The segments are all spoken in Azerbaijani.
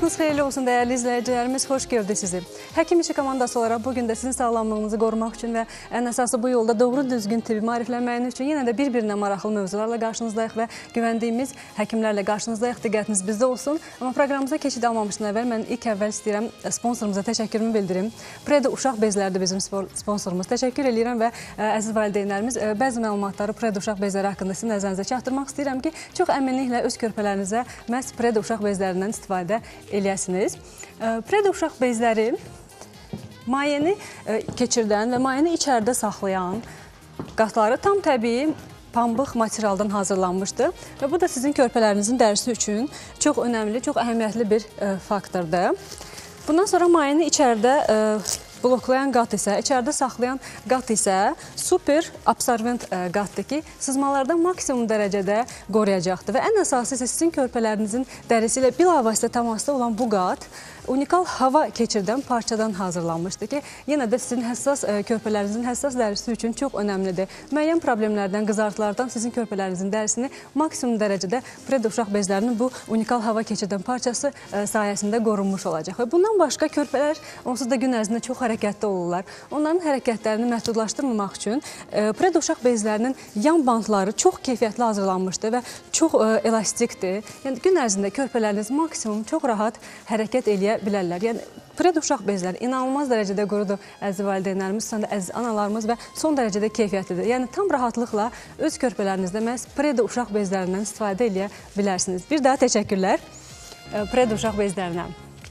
Vaxtınız xeyirli olsun dəyərli izləyicilərimiz, xoş gördük sizi. Həkim İşi komandası olaraq bugün də sizin sağlamlığınızı qorumaq üçün və ən əsası bu yolda doğru düzgün tibbi maariflənməyiniz üçün yenə də bir-birinə maraqlı mövzularla qarşınızdayıq və güvəndiyimiz həkimlərlə qarşınızdayıq. Diqqətiniz bizdə olsun. Amma proqramımıza keçid almamışdan əvvəl mən ilk əvvəl istəyirəm sponsorumuza təşəkkürümü bildirim. Predo Uşaq Bezləridir bizim sponsorumuz. Təşəkkür edirəm və əziz valideynlərimiz, bəzi məlumatları Predo Uşaq Bezləri haqqında sizin nəzərinizə çatdırmaq istəyirəm ki, çox əminliklə öz körpələrinizə məhz Predo Uşaq Bezlərindən istifadə eləyəsiniz. Predo uşaq bezləri mayeni keçirdən və mayeni içəridə saxlayan qatları tam təbii pambıq materialdan hazırlanmışdır və bu da sizin körpələrinizin dərisi üçün çox önəmli, çox əhəmiyyətli bir faktordur. Bundan sonra mayeni içəridə bloklayan qat isə, içəridə saxlayan qat isə super absorbent qatdır ki, sızmalardan maksimum dərəcədə qoruyacaqdır və ən əsası isə sizin körpələrinizin dərisi ilə bilavasitə təmasda olan bu qat unikal hava keçirdən parçadan hazırlanmışdır ki, yenə də sizin həssas körpələrinizin həssas dərisi üçün çox önəmlidir. Müəyyən problemlərdən, qızartılardan sizin körpələrinizin dərisini maksimum dərəcədə Predo uşaq bezlərinin bu unikal hava keçirdən parçası sayəsində qorunmuş olacaq. Və bundan başqa körpələr onsuz da gün ərzində çox hərəkətdə olurlar. Onların hərəkətlərini məhdudlaşdırmamaq üçün Predo uşaq bezlərinin yan bantları çox keyfiyyətli hazırlanmışdır və çox elastikdir. Yəni gün ərzində körpələriniz maksimum çox rahat hərəkət eləyə bilərlər. Yəni, Predo uşaq bezləri inanılmaz dərəcədə qurudur əziz valideynlərimiz, sonra əziz analarımız və son dərəcədə keyfiyyətlidir. Yəni, tam rahatlıqla öz körpələrinizdə məhz Predo uşaq bezlərindən istifadə edə bilərsiniz. Bir daha təşəkkürlər Predo uşaq bezlərinə.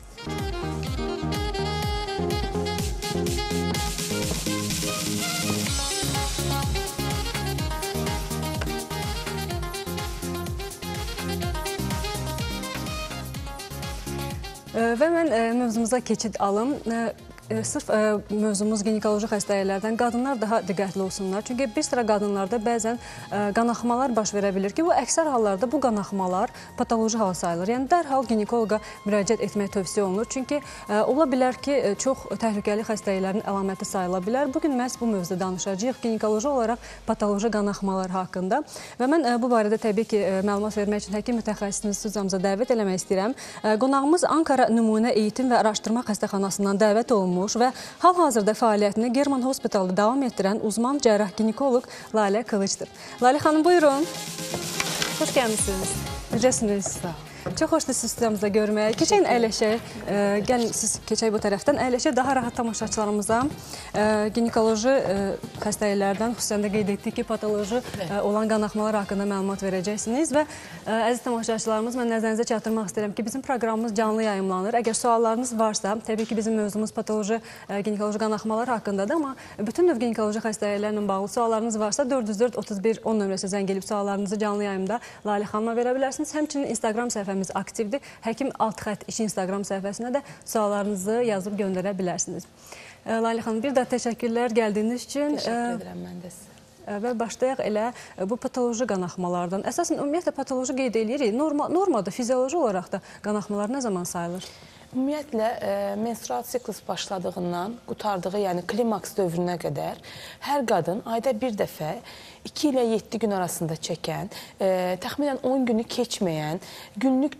Və mən mövzumuza keçid alım. Sırf mövzumuz ginekoloji xəstəliklərdən qadınlar daha diqqətli olsunlar. Çünki bir sıra qadınlarda bəzən qanaxmalar baş verə bilir ki, bu əksər hallarda bu qanaxmalar patoloji hal sayılır. Yəni, dərhal ginekoloqa müraciət etmək tövsiyə olunur. Çünki ola bilər ki, çox təhlükəli xəstəliklərin əlaməti sayıla bilər. Bugün məhz bu mövzuda danışacağıq ginekoloji olaraq patoloji qanaxmalar haqqında. Və mən bu barədə təbii ki, məlumat vermək üçün həkim mütəxəssisimizi studiyamıza dəvət eləmək istəyirəm. Qonağımız Ankara Nümunə Eğitim və Araşdırma Xəstəxanasından dəvət olunmuş və hal-hazırda fəaliyyətini German Hospitalda davam etdirən uzman cərrah ginekoloq Lalə Qılıçdır. Lalə xanım, buyurun. Xoş gəlmişsiniz. Necəsiniz? Çox xoşdur siz studiyamızda görmək. Keçək əyləşək. Gəlin siz keçək bu tərəfdən. Əyləşək daha rahat tamaşaçılarımıza ginekoloji xəstəliklərdən, xüsusən də qeyd etdik ki, patoloji olan qanaxmalar haqqında məlumat verəcəksiniz və əziz tamaşaçılarımız, mən nəzərinizə çatdırmaq istəyirəm ki, bizim proqramımız canlı yayımlanır. Əgər suallarınız varsa, təbii ki, bizim mövzumuz patoloji ginekoloji qanaxmalar haqqındadır, amma bütün növ ginekoloji xəstəliklərlə bağlı suallarınız varsa 404-31-10 nömrəsi zəng edib suallarınızı canlı yayımda Lalə xanıma verə bilərsiniz. Həmçinin Instagram səhifəmiz aktivdir. Həkim _işi Instagram səhifəsinə də suallarınızı yazıb göndərə bilərsiniz. Lalə xanım, bir daha təşəkkürlər gəldiyiniz üçün. Təşəkkür edirəm mən də sizə. Və başlayaq elə bu patoloji qanaxmalardan. Əsasən, ümumiyyətlə, patoloji qeyd edirik. Normada, fizioloji olaraq da qanaxmalar nə zaman sayılır? Ümumiyyətlə, menstrual siklus başladığından qutardığı, yəni klimaks dövrünə qədər hər qadın ayda bir dəfə 2 ilə 7 gün arasında çəkən, təxminən 10 günü keçməyən, günlük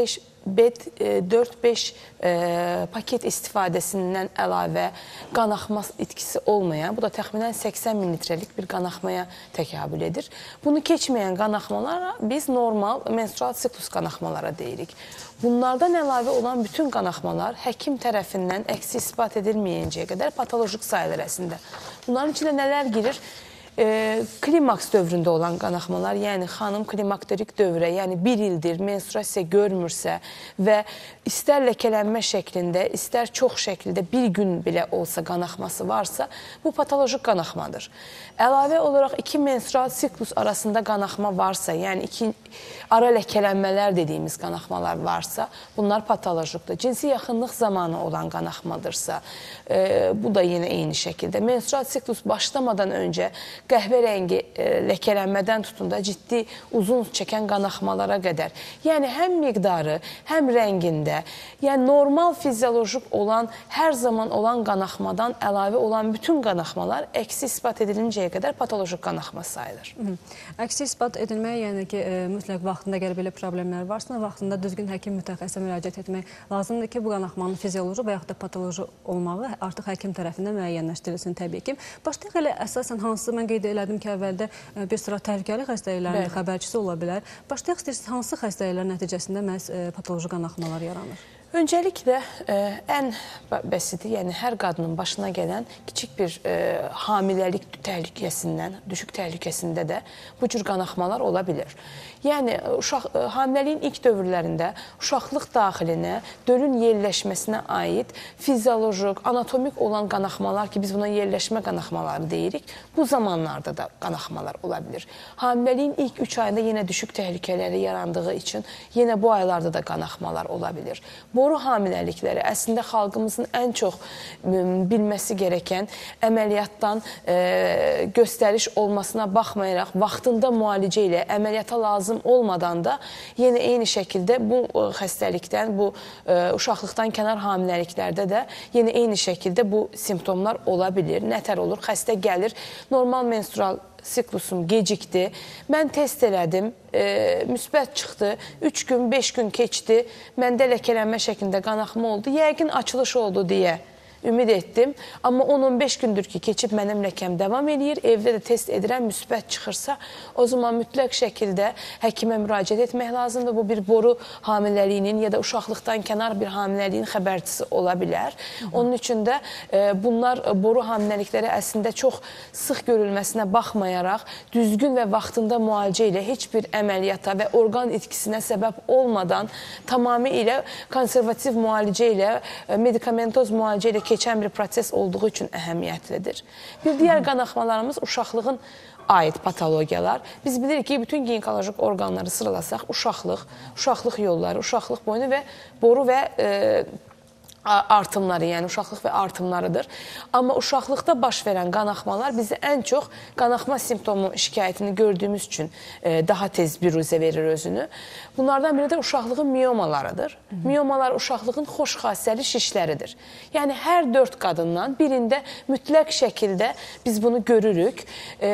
4-5 paket istifadəsindən əlavə qanaxma itkisi olmayan, bu da təxminən 80 mililitrlik bir qanaxmaya təkabül edir. Bunu keçməyən qanaxmalara biz normal menstrual siklus qanaxmalara deyirik. Bunlardan əlavə olan bütün qanaxmalar həkim tərəfindən əksi ispat edilməyincəyə qədər patolojik sayılır əslində. Bunların içində nələr girir? Klimaks dövründə olan qanaxmalar, yəni xanım klimakterik dövrə, yəni 1 ildir menstruasiya görmürsə və istər ləkələnmə şəklində, istər çox şəkildə bir gün belə olsa qanaxması varsa, bu patolojik qanaxmadır. Əlavə olaraq 2 menstrual siklus arasında qanaxma varsa, yəni 2 ara ləkələnmələr dediyimiz qanaxmalar varsa, bunlar patolojikdir. Cinsi yaxınlıq zamanı olan qanaxmadırsa, bu da yenə eyni şəkildə. Menstrual siklus başlamadan öncə qəhvə rəngi ləkələnmədən tutun da ciddi uzun çəkən qanaxmalara qədər. Yəni həm miqdarı, həm rəngində, yəni normal fiziolojik olan, hər zaman olan qanaxmadan əlavə olan bütün qanaxmalar əksi isbat edilincəyə qədər patolojik qanaxma sayılır. Əksi isbat edilmək, yəni ki, mütləq vaxtında gələ belə problemlər varsa, vaxtında düzgün həkim mütəxəssisə müraciət etmək lazımdır ki, bu qanaxmanın fizioloji və yaxud da patoloji olmağı artıq həkim tərəfindən müəyyənləşdirilsin təbii ki. Başlayaq elə əsasən hansı, mən qeyd elədim ki, əvvəldə bir sıra təhlükəli xəstəliklərin xəbərçisi ola bilər. Başlayaq istəyirsiniz, hansı xəstəliklər nəticəsində məhz patoloji qanaxmalar yaranır? Öncəliklə, ən bəsiti, yəni hər qadının başına gələn kiçik bir hamiləlik təhlükəsindən, düşük təhlükəsində də bu cür qanaxmalar ola bilir. Yəni, hamiləliyin ilk dövrlərində uşaqlıq daxilinə, dölün yerləşməsinə aid fiziolojik, anatomik olan qanaxmalar ki, biz buna yerləşmə qanaxmaları deyirik, bu zamanlarda da qanaxmalar ola bilir. Hamiləliyin ilk 3 ayında yenə düşük təhlükələri yarandığı üçün yenə bu aylarda da qanaxmalar ola bilir. Boru hamiləlikləri əslində xalqımızın ən çox bilməsi gerəkən əməliyyatdan göstəriş olmasına baxmayaraq vaxtında müalicə ilə əməliyyata lazım olmadan da yenə eyni şəkildə bu xəstəlikdən, bu uşaqlıqdan kənar hamiləliklərdə də yenə eyni şəkildə bu simptomlar ola bilir. Nətər olur? Xəstə gəlir, normal menstrual siklusum gecikdi, mən test elədim, müsbət çıxdı, 3 gün, 5 gün keçdi, məndə ləkələnmə şəklində qanaxma oldu, yəqin açılış oldu deyə ümid etdim. Amma 10-15 gündür ki, keçib mənim ləkəm davam edir, evdə də test edirəm, müsbət çıxırsa, o zaman mütləq şəkildə həkimə müraciət etmək lazımdır. Bu bir boru hamiləliyinin ya da uşaqlıqdan kənar bir hamiləliyin xəbərçisi ola bilər. Onun üçün də bunlar boru hamiləlikləri əslində çox sıx görülməsinə baxmayaraq, düzgün və vaxtında müalicə ilə heç bir əməliyyata və orqan itkisinə səbəb olmadan tamamilə konservativ müalicə ilə, medikamentoz müalicə ilə keçən bir proses olduğu üçün əhəmiyyətlidir. Bir digər qanaxmalarımız uşaqlığın aid patologiyalar. Biz bilirik ki, bütün ginekolojik orqanları sıralasaq, uşaqlıq yolları, uşaqlıq boynu və boru və artımları, yəni uşaqlıq və artımlarıdır. Amma uşaqlıqda baş verən qanaxmalar bizi ən çox qanaxma simptomu şikayətini gördüyümüz üçün daha tez biruzə verir özünü. Bunlardan biri də uşaqlığın miyomalarıdır. Miyomalar uşaqlığın xoş xassəli şişləridir. Yəni, hər 4 qadından birində mütləq şəkildə biz bunu görürük.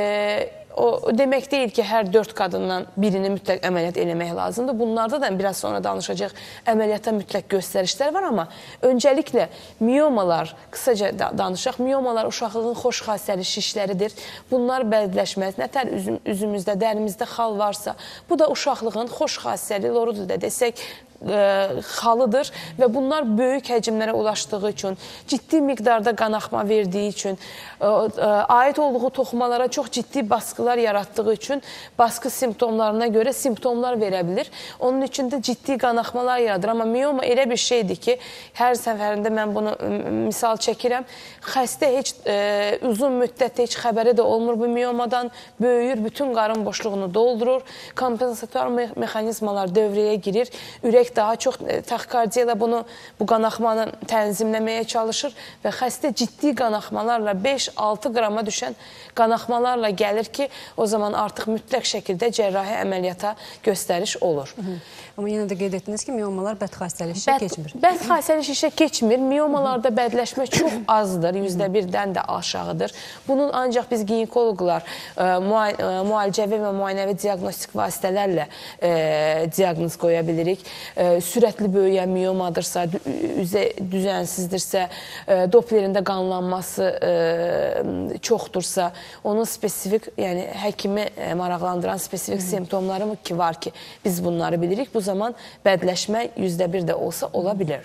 O demək deyil ki, hər 4 qadından birini mütləq əməliyyat eləmək lazımdır. Bunlarda da biraz sonra danışacaq əməliyyata mütləq göstərişlər var, amma öncəliklə miyomalar, qısaca danışaq, miyomalar uşaqlığın xoş xassəli şişləridir. Bunlar bədləşməz, nətər üzümüzdə, dərimizdə xal varsa, bu da uşaqlığın xoş xassəli, loru dildə desək, xalıdır və bunlar böyük həcmlərə ulaşdığı üçün, ciddi miqdarda qanaxma verdiyi üçün, aid olduğu toxumalara çox ciddi baskılar yaratdığı üçün baskı simptomlarına görə simptomlar verə bilir. Onun üçün də ciddi qanaxmalar yaradır. Amma miyoma elə bir şeydir ki, hər səfərində mən bunu misal çəkirəm, xəstə heç uzun müddətdə heç xəbəri də olmur bu miyomadan, böyüyür, bütün qarın boşluğunu doldurur, kompensator mexanizmalar dövrəyə girir, ürək daha çox taxikardiya ilə bu qanaxmanı tənzimləməyə çalışır və xəstə ciddi qanaxmalarla 5-6 qrama düşən qanaxmalarla gəlir ki, o zaman artıq mütləq şəkildə cərrahi əməliyyata göstəriş olur. Amma yenə də qeyd etdiniz ki, miyomalar bədxassəli şişə keçmir. Bədxassəli şişə keçmir. Miyomalarda bədləşmə çox azdır, %1-dən də aşağıdır. Bunun ancaq biz ginekoloqlar müalicəvi və müayinəvi diaqnostik vasitələrlə diaqnoz qoya bilirik. Sürətli böyüyən miyomadırsa, üzə düzənsizdirsə, Dopplerində qanlanması çoxdursa, onun spesifik, yəni həkimi maraqlandıran spesifik simptomları ki var ki, biz bunları bilirik. Bu zaman bədləşmə %1 də olsa ola bilir.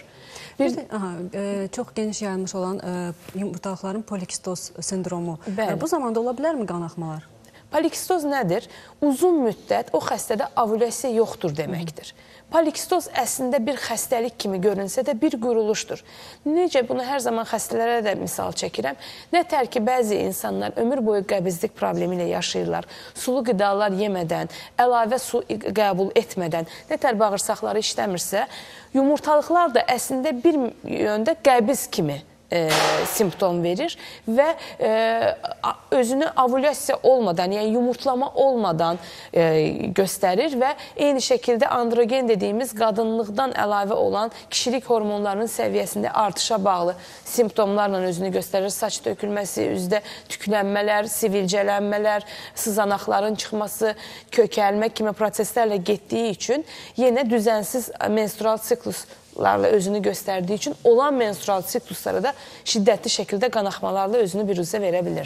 Çox geniş yayılmış olan yumurtalıqların polikistoz sindromu. Bu zamanda ola bilərmi qanaxmalar? Polikistoz nədir? Uzun müddət o xəstədə ovülyasiya yoxdur deməkdir. Polikistoz əslində bir xəstəlik kimi görünsə də bir quruluşdur. Necə bunu hər zaman xəstələrə də misal çəkirəm. Nətər ki, bəzi insanlar ömür boyu qəbizlik problemi ilə yaşayırlar. Sulu qidalar yemədən, əlavə su qəbul etmədən, nətər bağırsaqları işləmirsə, yumurtalıqlar da əslində bir yöndə qəbiz kimi simptom verir və özünü ovulyasiya olmadan, yəni yumurtlama olmadan göstərir və eyni şəkildə androgen dediyimiz qadınlıqdan əlavə olan kişilik hormonlarının səviyyəsində artışa bağlı simptomlarla özünü göstərir. Saç tökülməsi, üzdə tüklənmələr, sivilcələnmələr, sızanaqların çıxması, kökəlmə kimi proseslərlə getdiyi üçün yenə düzənsiz menstrual sikluslarla özünü göstərdiyi üçün olan menstrual sikluslara da şiddətli şəkildə qanaxmalarla özünü biruzə verə bilir.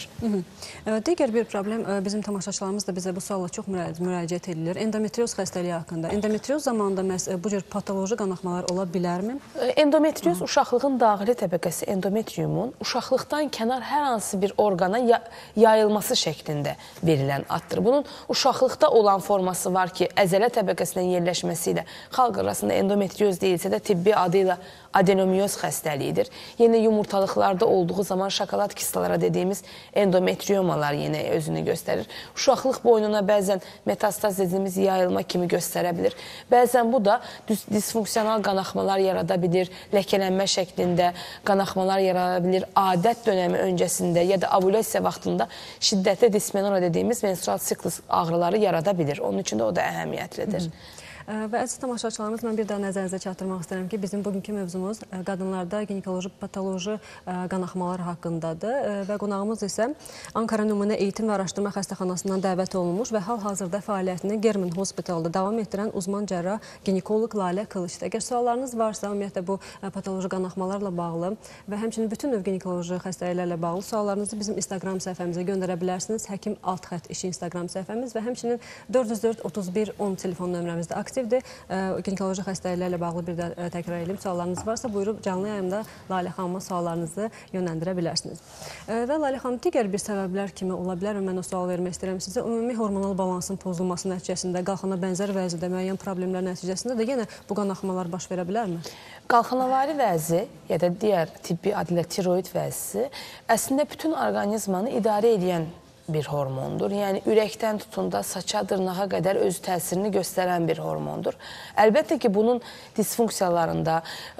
Digər bir problem, bizim tamaşaçılarımız da bizə bu sualla çox müraciət edilir. Endometrioz xəstəliyi haqqında. Endometrioz zamanında bu cür patoloji qanaxmalar ola bilərmi? Endometrioz uşaqlığın daxili təbəqəsi endometriumun uşaqlıqdan kənar hər hansı bir orqana yayılması şəklində verilən addır. Bunun uşaqlıqda olan forması var ki, əzələ təbəqəsinin yerləşməsi ilə xalq arasında endometrioz deyilsə də tibbi adı ilə adenomiyoz xəstəliyidir. Yenə yumurtalıqlarda olduğu zaman şokolad kistalara dediyimiz endometriomalar yenə özünü göstərir. Uşaqlıq boynuna bəzən metastaz dediyimiz yayılma kimi göstərə bilir. Bəzən bu da disfunksional qanaxmalar yarada bilir, ləkələnmə şəklində qanaxmalar yarada bilir. Adət dönəmi öncəsində ya da ovulyasiya vaxtında şiddətli dismenora dediyimiz menstrual siklus ağrıları yarada bilir. Onun üçün də o da əhəmiyyətlidir. Və əziz tamaşaçılarımız, mən bir daha nəzərinizə çatdırmaq istəyirəm ki, bizim bugünkü mövzumuz qadınlarda ginekoloji, patoloji qanaxmalar haqqındadır və qonağımız isə Ankara Nümunə Eğitim və Araşdırma Xəstəxanasından dəvət olunmuş və hal-hazırda fəaliyyətini German Hospitalda davam etdirən uzman cərrah ginekoloq Lalə Qılıçdır. Əgər suallarınız varsa, ümumiyyətlə bu patoloji qanaxmalarla bağlı və həmçinin bütün növ ginekoloji xəstəliklərlə bağlı suallarınızı bizim Instagram səhifəmizə göndərə bilərsiniz. Həkim Alt İşi Instagram səhifəmiz və həmçinin 404 31 10 telefon nömrəmizdə aktivdir. Ginekoloji xəstəliklərlə bağlı bir də təkrar edeyim. Suallarınız varsa, buyurub canlı yayımda Lalə xanıma suallarınızı yönləndirə bilərsiniz. Və Lalə xanım, digər bir səbəblər kimi ola bilər və mən o sual vermək istəyirəm sizə. Ümumi hormonal balansın pozulması nəticəsində, qalxana bənzər vəziyyədə müəyyən problemlər nəticəsində də yenə bu qanaxmalar baş verə bilərmi? Qalxanavari vəzi ya da digər tibbi adı ilə tiroid vəzisi əslində bütün orqanizmanı idarə edən bir hormondur. Yəni, ürəkdən tutun da saça, dırnağa qədər öz təsirini göstərən bir hormondur. Əlbəttə ki, bunun disfunksiyalarında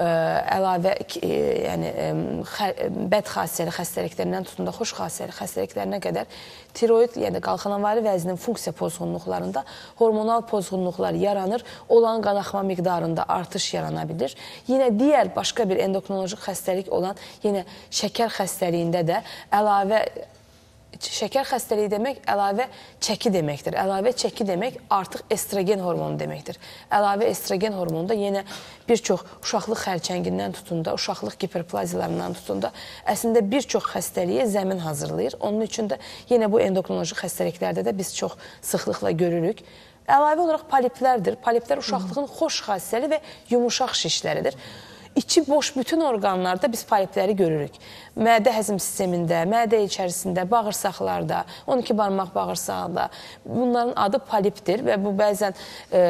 əlavə bəd xasiyyəli xəstəliklərindən tutun da xoş xasiyyəli xəstəliklərinə qədər tiroid, yəni qalxanavari vəzinin funksiya pozğunluqlarında hormonal pozğunluqlar yaranır, olan qanaxma miqdarında artış yarana bilir. Yenə digər başqa bir endokrinoloji xəstəlik olan yenə şəkər xəstəliyində də əlavə şəkər xəstəliyi demək əlavə çəki deməkdir. Əlavə çəki demək artıq estrogen hormonu deməkdir. Əlavə estrogen hormonu da yenə bir çox uşaqlıq xərçəngindən tutun da, uşaqlıq hiperplaziyalarından tutun da əslində bir çox xəstəliyə zəmin hazırlayır. Onun üçün də yenə bu endokrinoloji xəstəliklərdə də biz çox sıxlıqla görürük. Əlavə olaraq poliplərdir. Poliplər uşaqlığın xoş xassəli və yumuşaq şişləridir. İçi boş bütün orqanlarda biz polipləri görürük. Mədə həzm sistemində, mədə içərisində, bağırsaqlarda, 12 barmaq bağırsağında bunların adı polipdir və bu bəzən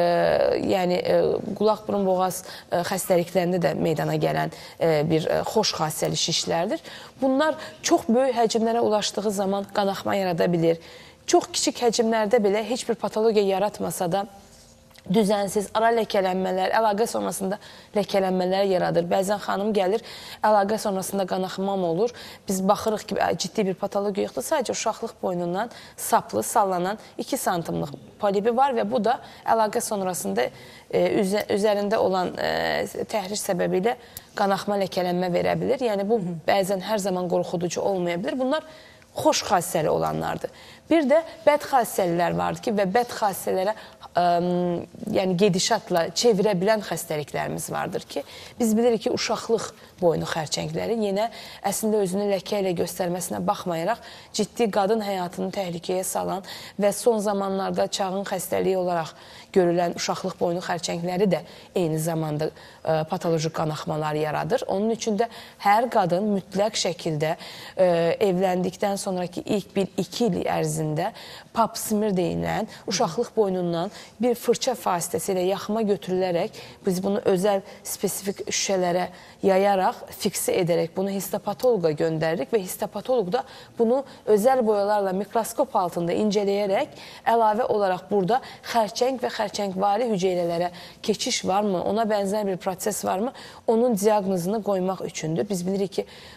qulaq, burun, boğaz xəstəliklərində də meydana gələn bir xoş xassəli şişlərdir. Bunlar çox böyük həcmlərə ulaşdığı zaman qanaxma yarada bilir. Çox kiçik həcmlərdə belə heç bir patologiya yaratmasa da düzənsiz, ara ləkələnmələr, əlaqə sonrasında ləkələnmələr yaradır. Bəzən xanım gəlir, əlaqə sonrasında qanaxmam olur. Biz baxırıq ki, ciddi bir patologiya yoxdur. Sadəcə uşaqlıq boynundan saplı, sallanan 2 santimlik polibi var və bu da əlaqə sonrasında üzərində olan təhriş səbəbi ilə qanaxma, ləkələnmə verə bilir. Yəni, bu bəzən hər zaman qorxuducu olmaya bilir. Bunlar xoş xassəli olanlardır. Bir də bəd xassəlilər vardır ki, və bəd xassələrə gedişatla çevirə bilən xəstəliklərimiz vardır ki, biz bilirik ki, uşaqlıq boynu xərçəngləri yenə əslində özünü ləkə ilə göstərməsinə baxmayaraq ciddi qadın həyatını təhlükəyə salan və son zamanlarda çağın xəstəliyi olaraq görülən uşaqlıq boynu xərçəngləri də eyni zamanda patoloji qanaxmalar yaradır. Onun üçün də hər qadın mütləq şəkildə evləndikdən sonraki ilk 1-2 il ərzində pap smear deyilən uşaqlıq boynundan bir fırça vasitəsilə yaxma götürülərək biz bunu özəl spesifik şüşələrə yayaraq, fiksə edərək bunu histopatoloqa göndəririk və histopatoloq da bunu özəl boyalarla mikroskop altında incələyərək əlavə olaraq burada xərçəng və xərçəngvari hüceyrələrə keçiş varmı, ona bənzər bir proses varmı, onun diaqnozunu qoymaq üçündür. Biz bilirik ki,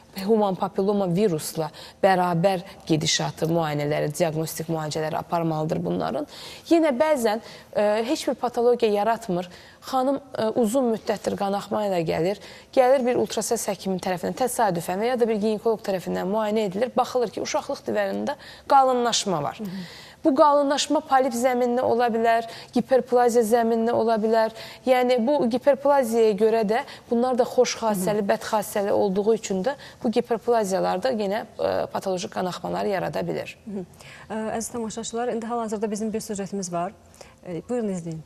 human papilloma virusla bərabər gedişatı müayinələri, diaqnostik müalicələri aparmalıdır bunların. Yenə bəzən heç bir patologiya yaratmır. Xanım uzun müddətdir qanaxma ilə gəlir bir ultrasəs həkimi tərəfindən təsadüfən və ya da bir ginekoloq tərəfindən müayinə edilir. Baxılır ki, uşaqlıq divərində qalınlaşma var. Bu qalınlaşma polip zəminli ola bilər, giperplaziya zəminli ola bilər. Yəni, bu giperplaziyaya görə də bunlar da xoş xassəli, bəd xassəli olduğu üçün də bu giperplaziyalarda yenə patoloji qanaxmaları yarada bilir. Əziz tamaşaçılar, indi hal-hazırda bizim bir süjetimiz var. Buyurun, izləyin.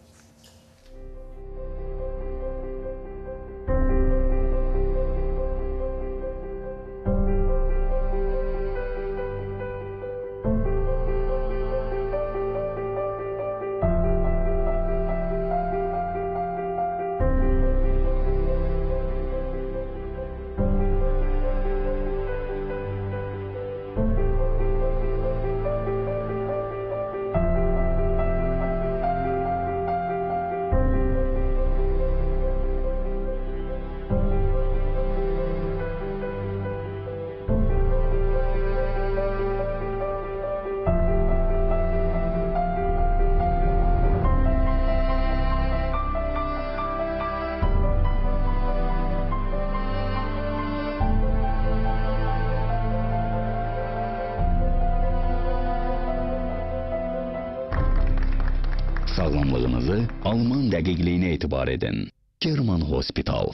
Sağlamlığınızı Alman dəqiqliyinə etibar edin. German Hospital.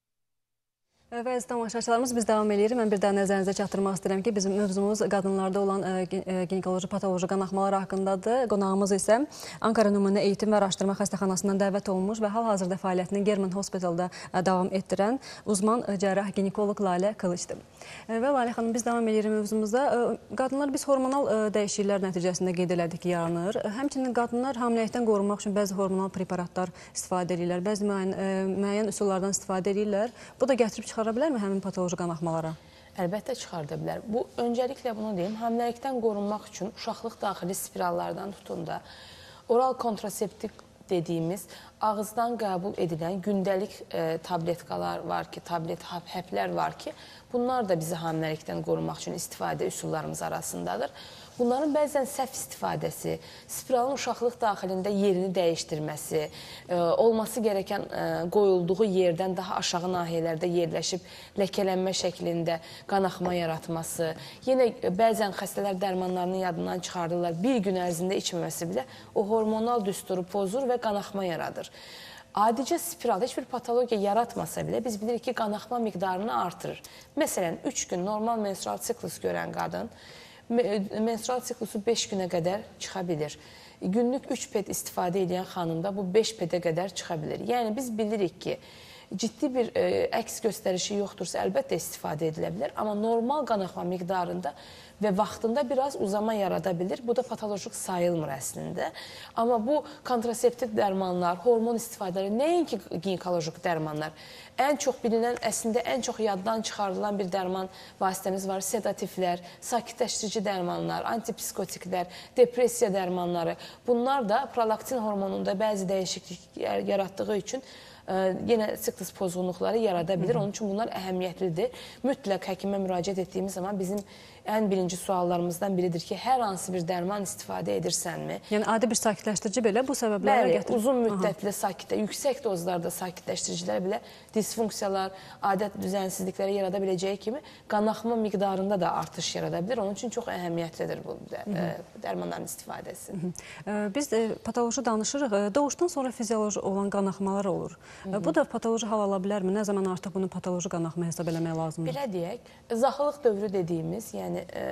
Və əziz tamaşaçılarımız, biz davam edirik. Mən bir daha nəzərinizə çatdırmaq istəyirəm ki, bizim mövzumuz qadınlarda olan ginekoloji patoloji qanaxmalar haqqındadır. Qonağımız isə Ankara Nümunə Eğitim və Araşdırma Xəstəxanasından dəvət olunmuş və hal-hazırda fəaliyyətini German Hospitalda davam etdirən uzman cərrah ginekoloq Lalə Qılıçdır. Və Lalə xanım, biz davam edirik mövzumuzda. Qadınlar biz hormonal dəyişikliklər nəticəsində qeyd elədik ki, yaranır. Həmçinin qadınlar hamiləlikdən qorunmaq üçün bəzi hormonal preparatlar istifadə edirlər, bəzi müəyyən üsullardan istifadə edirlər. Bu da gətirib çıxara bilərmi həmin patoloji qanaxmalara? Əlbəttə çıxarda bilər. Öncəliklə bunu deyim, hamiləlikdən qorunmaq üçün uşaqlıq daxili spirallardan tutun da oral kontraseptik dediyimiz ağızdan qəbul edilən gündəlik tabletkalar var ki, həplər var ki, bunlar da bizi hamiləlikdən qorunmaq üçün istifadə üsullarımız arasındadır. Bunların bəzən səhv istifadəsi, spiralın uşaqlıq daxilində yerini dəyişdirməsi, olması gerəkən qoyulduğu yerdən daha aşağı nahiyələrdə yerləşib ləkələnmə şəklində qanaxma yaratması, yenə bəzən xəstələr dərmanlarını yadından çıxardırlar, bir gün ərzində içməməsi bilə o hormonal düsturu pozur və qanaxma yaradır. Adicə spiral heç bir patologiya yaratmasa bilə biz bilirik ki, qanaxma miqdarını artırır. Məsələn, 3 gün normal menstrual siklus görən qadın menstrual siklusu 5 günə qədər çıxa bilir. Günlük 3 ped istifadə edən xanımda bu 5 pedə qədər çıxa bilir. Yəni, biz bilirik ki, ciddi bir əks göstərişi yoxdursa, əlbəttə istifadə edilə bilər. Amma normal qanaxma miqdarında və vaxtında biraz uzama yarada bilir. Bu da patolojik sayılmır əslində. Amma bu kontraseptik dərmanlar, hormon istifadələri, nəinki ginekoloji dərmanlar, ən çox bilinən, əslində ən çox yaddan çıxarılan bir dərman vasitəmiz var. Sedatiflər, sakitləşdirici dərmanlar, antipsikotiklər, depressiya dərmanları. Bunlar da prolaktin hormonunda bəzi dəyişikliklər yaratdığı üçün yenə siklus pozğunluqları yarada bilir. Onun üçün bunlar əhəmiyyətlidir. Mütləq həkimə müraciət etdiyimiz zaman bizim ən birinci suallarımızdan biridir ki, hər hansı bir dərman istifadə edirsənmi? Yəni, adi bir sakitləşdirici belə bu səbəblərə gətirir. Bəli, uzun müddətli yüksək dozlarda sakitləşdiricilər belə disfunksiyalar, adət düzənsizlikləri yarada biləcəyi kimi qanaxma miqdarında da artış yarada bilir. Onun üçün çox əhəmiyyətlidir bu dərmanların istifadəsi. Biz patoloji danışırıq. Doğuşdan sonra fizioloji olan qanaxmalar olur. Bu da patoloji hal ala bilərmi? Nə zaman artıq bunu patoloji qanaxma hesab eləmək lazımdır? Belə deyək, zaxılıq dövrü dediyimiz, yəni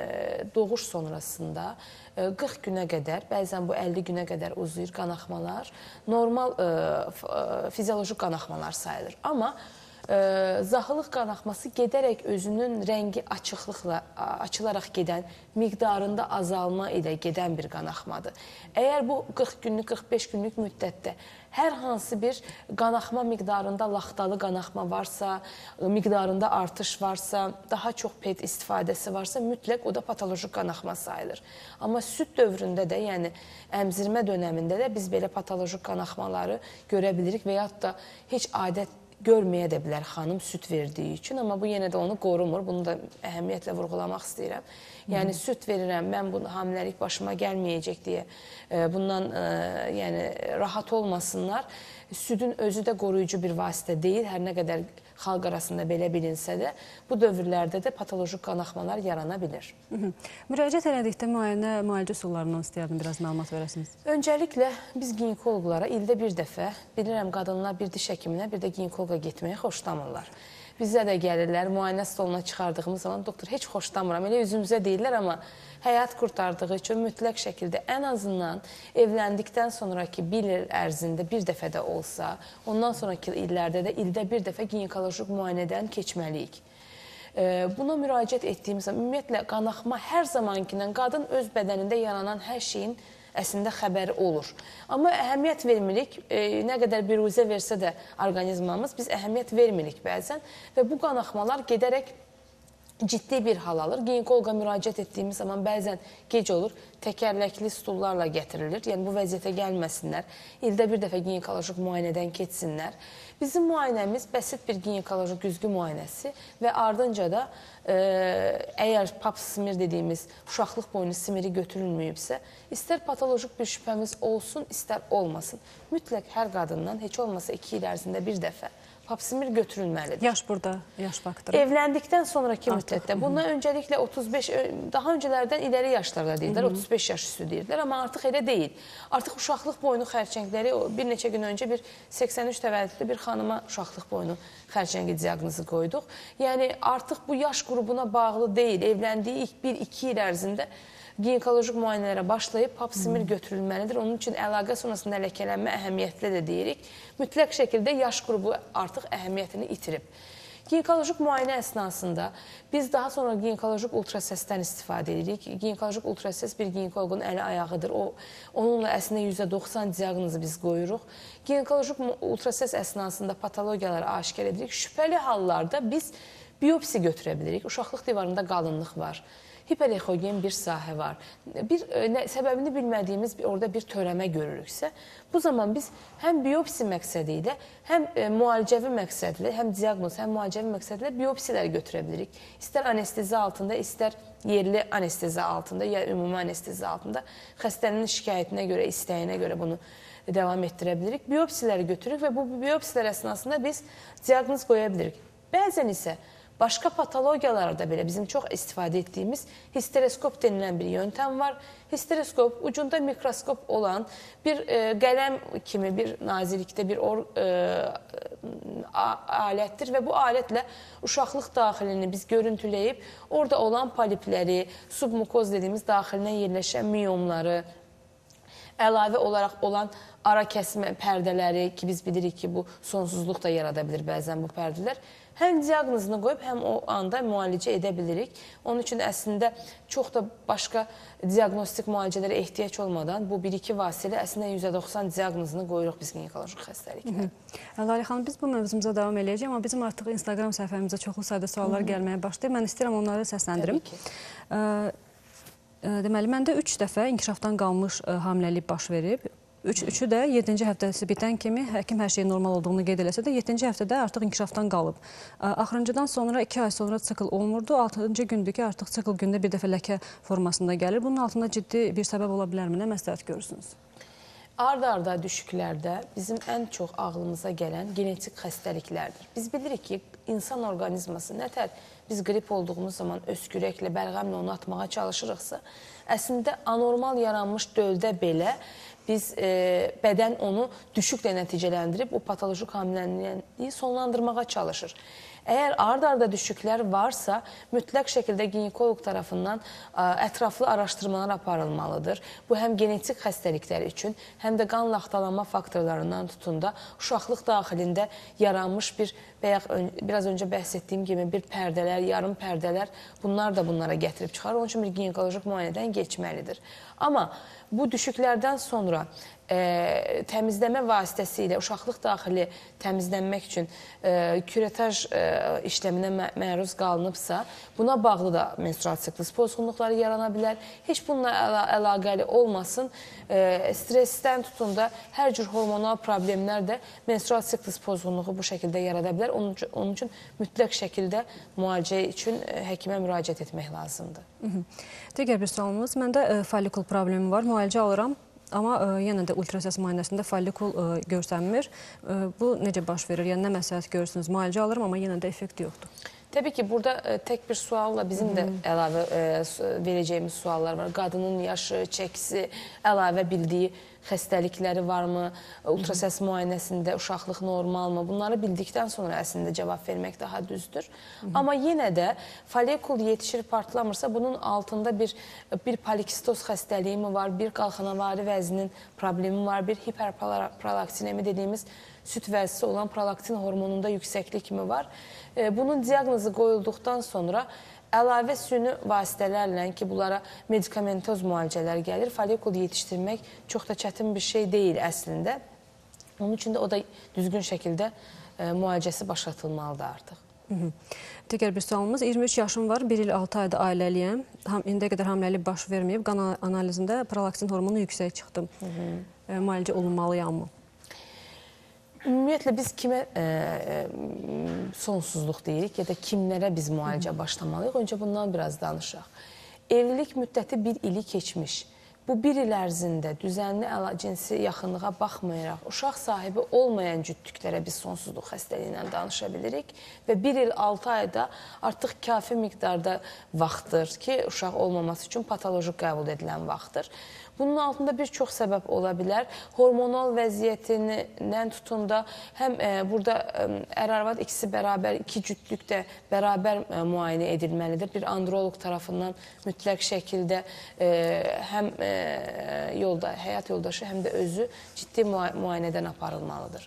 doğuş sonrasında 40 günə qədər, bəzən bu 50 günə qədər uzayır qanaxmalar, normal fizioloji qanaxmalar sayılır. Amma zaxılıq qanaxması gedərək özünün rəngi açılaraq gedən, miqdarında azalma ilə gedən bir qanaxmadır. Əgər bu 40 günlük, 45 günlük müddətdə hər hansı bir qanaxma miqdarında laxtalı qanaxma varsa, miqdarında artış varsa, daha çox ped istifadəsi varsa, mütləq o da patoloji qanaxma sayılır. Amma süd dövründə də, yəni əmzirmə dönəmində də biz belə patoloji qanaxmaları görə bilirik və yaxud da heç adət görməyə də bilər xanım süd verdiyi üçün, amma bu yenə də onu qorumur. Bunu da əhəmiyyətlə vurğulamaq istəyirəm. Yəni süd verirəm, mən bu hamiləlik başıma gəlməyəcək deyə bundan rahat olmasınlar. Südün özü də qoruyucu bir vasitə deyil, hər nə qədər xalq arasında belə bilinsə də, bu dövrlərdə də patoloji qanaxmalar yarana bilir. Müraciət elədikdə müalicə üsullarından istəyərdim, biraz məlumat verəsiniz. Öncəliklə biz ginekoloqlara ildə bir dəfə, bilirəm qadınlar bir diş həkiminə, bir də ginekoloqa getməyi xoşlamırlar. Bizə də gəlirlər, müayinə stoluna çıxardığımız zaman, doktor, heç xoşlamıram, elə üzümüzə deyirlər, amma həyat qurtardığı üçün mütləq şəkildə ən azından evləndikdən sonraki bir il ərzində bir dəfə də olsa, ondan sonraki illərdə də ildə bir dəfə ginekoloji müayinədən keçməliyik. Buna müraciət etdiyimiz zaman, ümumiyyətlə, qanaxma hər zamankindən qadın öz bədənində yaranan hər şeyin əslində xəbəri olur. Amma əhəmiyyət vermirik, nə qədər biruzə versə də orqanizmamız, biz əhəmiyyət vermirik bəzən və bu qanaxmalar gedərək ciddi bir hal alır. Ginekoloqa müraciət etdiyimiz zaman bəzən gec olur, təkərləkli stullarla gətirilir. Yəni, bu vəziyyətə gəlməsinlər, ildə bir dəfə ginekoloji müayinədən keçsinlər. Bizim müayinəmiz bəsit bir ginekoloji güzgü müayinəsi və ardınca da əgər pap smir dediyimiz uşaqlıq boynu smiri götürülməyibsə, istər patolojik bir şübhəmiz olsun, istər olmasın. Mütləq hər qadından heç olmasa 2 il ərzində bir dəfə pap smir götürülməlidir. Yaş burada, yaş faktoru. Evləndikdən sonraki müddətdə. Bundan öncəliklə 35, daha öncələrdən iləri yaşlarda deyirlər, 35 yaş üstü deyirlər, amma artıq elə deyil. Artıq uşaqlıq boynu xərçəngləri, bir neçə gün öncə bir 83 təvəllüdlü bir xanıma uşaqlıq boynu xərçəngi diaqnozu qoyduq. Yəni, artıq bu yaş qrubuna bağlı deyil, evləndiyi ilk 1-2 il ərzində ginekolojik müayinələrə başlayıb pap smir götürülməlidir. Onun üçün əlaqə sonrasında ləkələnmə əhəmiyyətli də deyirik. Mütləq şəkildə yaş qrubu artıq əhəmiyyətini itirib. Ginekolojik müayinə əsnasında biz daha sonra ginekolojik ultrasəsdən istifadə edirik. Ginekolojik ultrasəs bir ginekoloqun əli ayağıdır. Onunla əslində %90 diaqnozu biz qoyuruq. Ginekolojik ultrasəs əsnasında patologiyaları aşkar edirik. Şübhəli hallarda biz biopsi götürə bilirik. Uşaqlıq divarında qalınlıq var. Hiperexogen bir sahə var. Səbəbini bilmədiyimiz orada bir törəmə görürüksə, bu zaman biz həm biopsi məqsədi ilə, həm müalicəvi məqsədlə, həm diaqnoz, həm müalicəvi məqsədlə biopsilər götürə bilirik. İstər anestezi altında, istər yerli anestezi altında, ya ümumi anestezi altında xəstənin şikayətinə görə, istəyinə görə bunu davam etdirə bilirik. Biopsiləri götürürük və bu biopsilər əsnasında biz diaqnoz qoya bilirik. Bəzən isə başqa patologiyalarda belə bizim çox istifadə etdiyimiz histeroskop denilən bir yöntəm var. Histeroskop ucunda mikroskop olan bir qələm kimi bir nazilikdə bir alətdir və bu alətlə uşaqlıq daxilini biz görüntüləyib orada olan polipləri, submukoz dediyimiz daxilinə yerləşən miyomları, əlavə olaraq olan ara kəsmə pərdələri ki, biz bilirik ki, bu sonsuzluq da yarada bilir bəzən bu pərdələr. Həm diaqnozunu qoyub, həm o anda müalicə edə bilirik. Onun üçün əslində çox da başqa diaqnostik müalicələrə ehtiyac olmadan bu 1-2 vasitələ əslində %90 diaqnozunu qoyuruq biz ginekolojik xəstəliklər. Lale xanım, biz bu mövzumuza davam edəcəyik, amma bizim artıq Instagram səhifəmizə çoxlu sayda suallar gəlməyə başlayıb. Mən istəyirəm onları səsləndirim. Deməli, məndə 3 dəfə inkişafdan qalmış hamiləlik baş verib. Üçü də 7-ci həftəsi bitən kimi həkim hər şeyin normal olduğunu qeyd eləsə də 7-ci həftədə artıq inkişafdan qalıb. Axırıncıdan sonra 2 ay sonra sikl olmurdu. 6-cı gündür ki, artıq sikl gündə bir dəfə ləkə formasında gəlir. Bunun altında ciddi bir səbəb ola bilərmi? Nə məsləhət görürsünüz? Ard-arda düşüklərdə bizim ən çox ağlımıza gələn genetik xəstəliklərdir. Biz bilirik ki, insan orqanizması nətər biz qrip olduğumuz zaman öskürəklə, bəlğəmlə onu atmağa çalışırıqsa, əslində anormal yaranmış döldə belə biz bədən onu düşüklə nəticələndirib o patolojik hamiləliyini sonlandırmağa çalışır. Əgər ard-arda düşüklər varsa, mütləq şəkildə ginekoloq tərəfindən ətraflı araşdırmalar aparılmalıdır. Bu, həm genetik xəstəliklər üçün, həm də qan laxtalanma faktorlarından tutun da uşaqlıq daxilində yaranmış bir, biraz öncə bəhs etdiyim kimi bir pərdələr, yarım pərdələr, bunlar da bunlara gətirib çıxarır. Onun üçün bir ginekolojik müayinədən geçməlidir. Amma bu düşüklərdən sonra təmizləmə vasitəsilə uşaqlıq daxili təmizlənmək üçün küretaj işləminə məruz qalınıbsa, buna bağlı da menstrual siklus pozğunluqları yarana bilər. Heç bununla əlaqəli olmasın, stressdən tutun da hər cür hormonal problemlər də menstrual siklus pozğunluğu bu şəkildə yarada bilər. Onun üçün mütləq şəkildə müalicə üçün həkimə müraciət etmək lazımdır. Digər bir sualımız, məndə follikul problemi var, müalicə alıram. Amma yenə də ultrasəs müayinəsində follikul görsənmir. Bu necə baş verir? Yəni, nə məsləhət görürsünüz? Müalicə alırım, amma yenə də effekt yoxdur. Təbii ki, burada tək bir sualla bizim də əlavə verəcəyimiz suallar var. Qadının yaşı, çəkisi, əlavə bildiyi xəstəlikləri varmı, ultrasəs müayinəsində uşaqlıq normalmı? Bunları bildikdən sonra əslində cavab vermək daha düzdür. Amma yenə də folikul yetişir, partlamırsa bunun altında bir polikistoz xəstəliyi mi var, bir qalxanavari vəzinin problemi var, bir hiperprolaktinemi dediyimiz süd vəzisi olan prolaktin hormonunda yüksəklik mi var? Bunun diaqnozu qoyulduqdan sonra əlavə süni vasitələrlə ki, bunlara medikamentoz müalicələr gəlir, folikul yetişdirmək çox da çətin bir şey deyil əslində. Onun üçün də o da düzgün şəkildə müalicəsi başlatılmalıdır artıq. Digər bir sualımız, 23 yaşım var, 1 il 6 ayda ailəliyəm. İndiyə qədər hamiləlik baş verməyib, qan analizində prolaktin hormonu yüksək çıxdı. Müalicə olunmalıyam mı? Ümumiyyətlə, biz kimə sonsuzluq deyirik ya da kimlərə biz müalicə başlamalıyıq? Öncə bundan biraz danışaq. Evlilik müddəti 1 ili keçmiş. Bu 1 il ərzində düzənli cinsi yaxınlığa baxmayaraq, uşaq sahibi olmayan cütlüklərə biz sonsuzluq xəstəliyi ilə danışa bilirik və 1 il 6 ayda artıq kafi miqdarda vaxtdır ki, uşaq olmaması üçün patoloji qəbul edilən vaxtdır. Bunun altında bir çox səbəb ola bilər. Hormonal vəziyyətindən tutun da həm burada ər-arvad ikisi bərabər, iki cütlük də bərabər müayinə edilməlidir. Bir androloq tərəfindən mütləq şəkildə həm həyat yoldaşı, həm də özü ciddi müayinədən aparılmalıdır.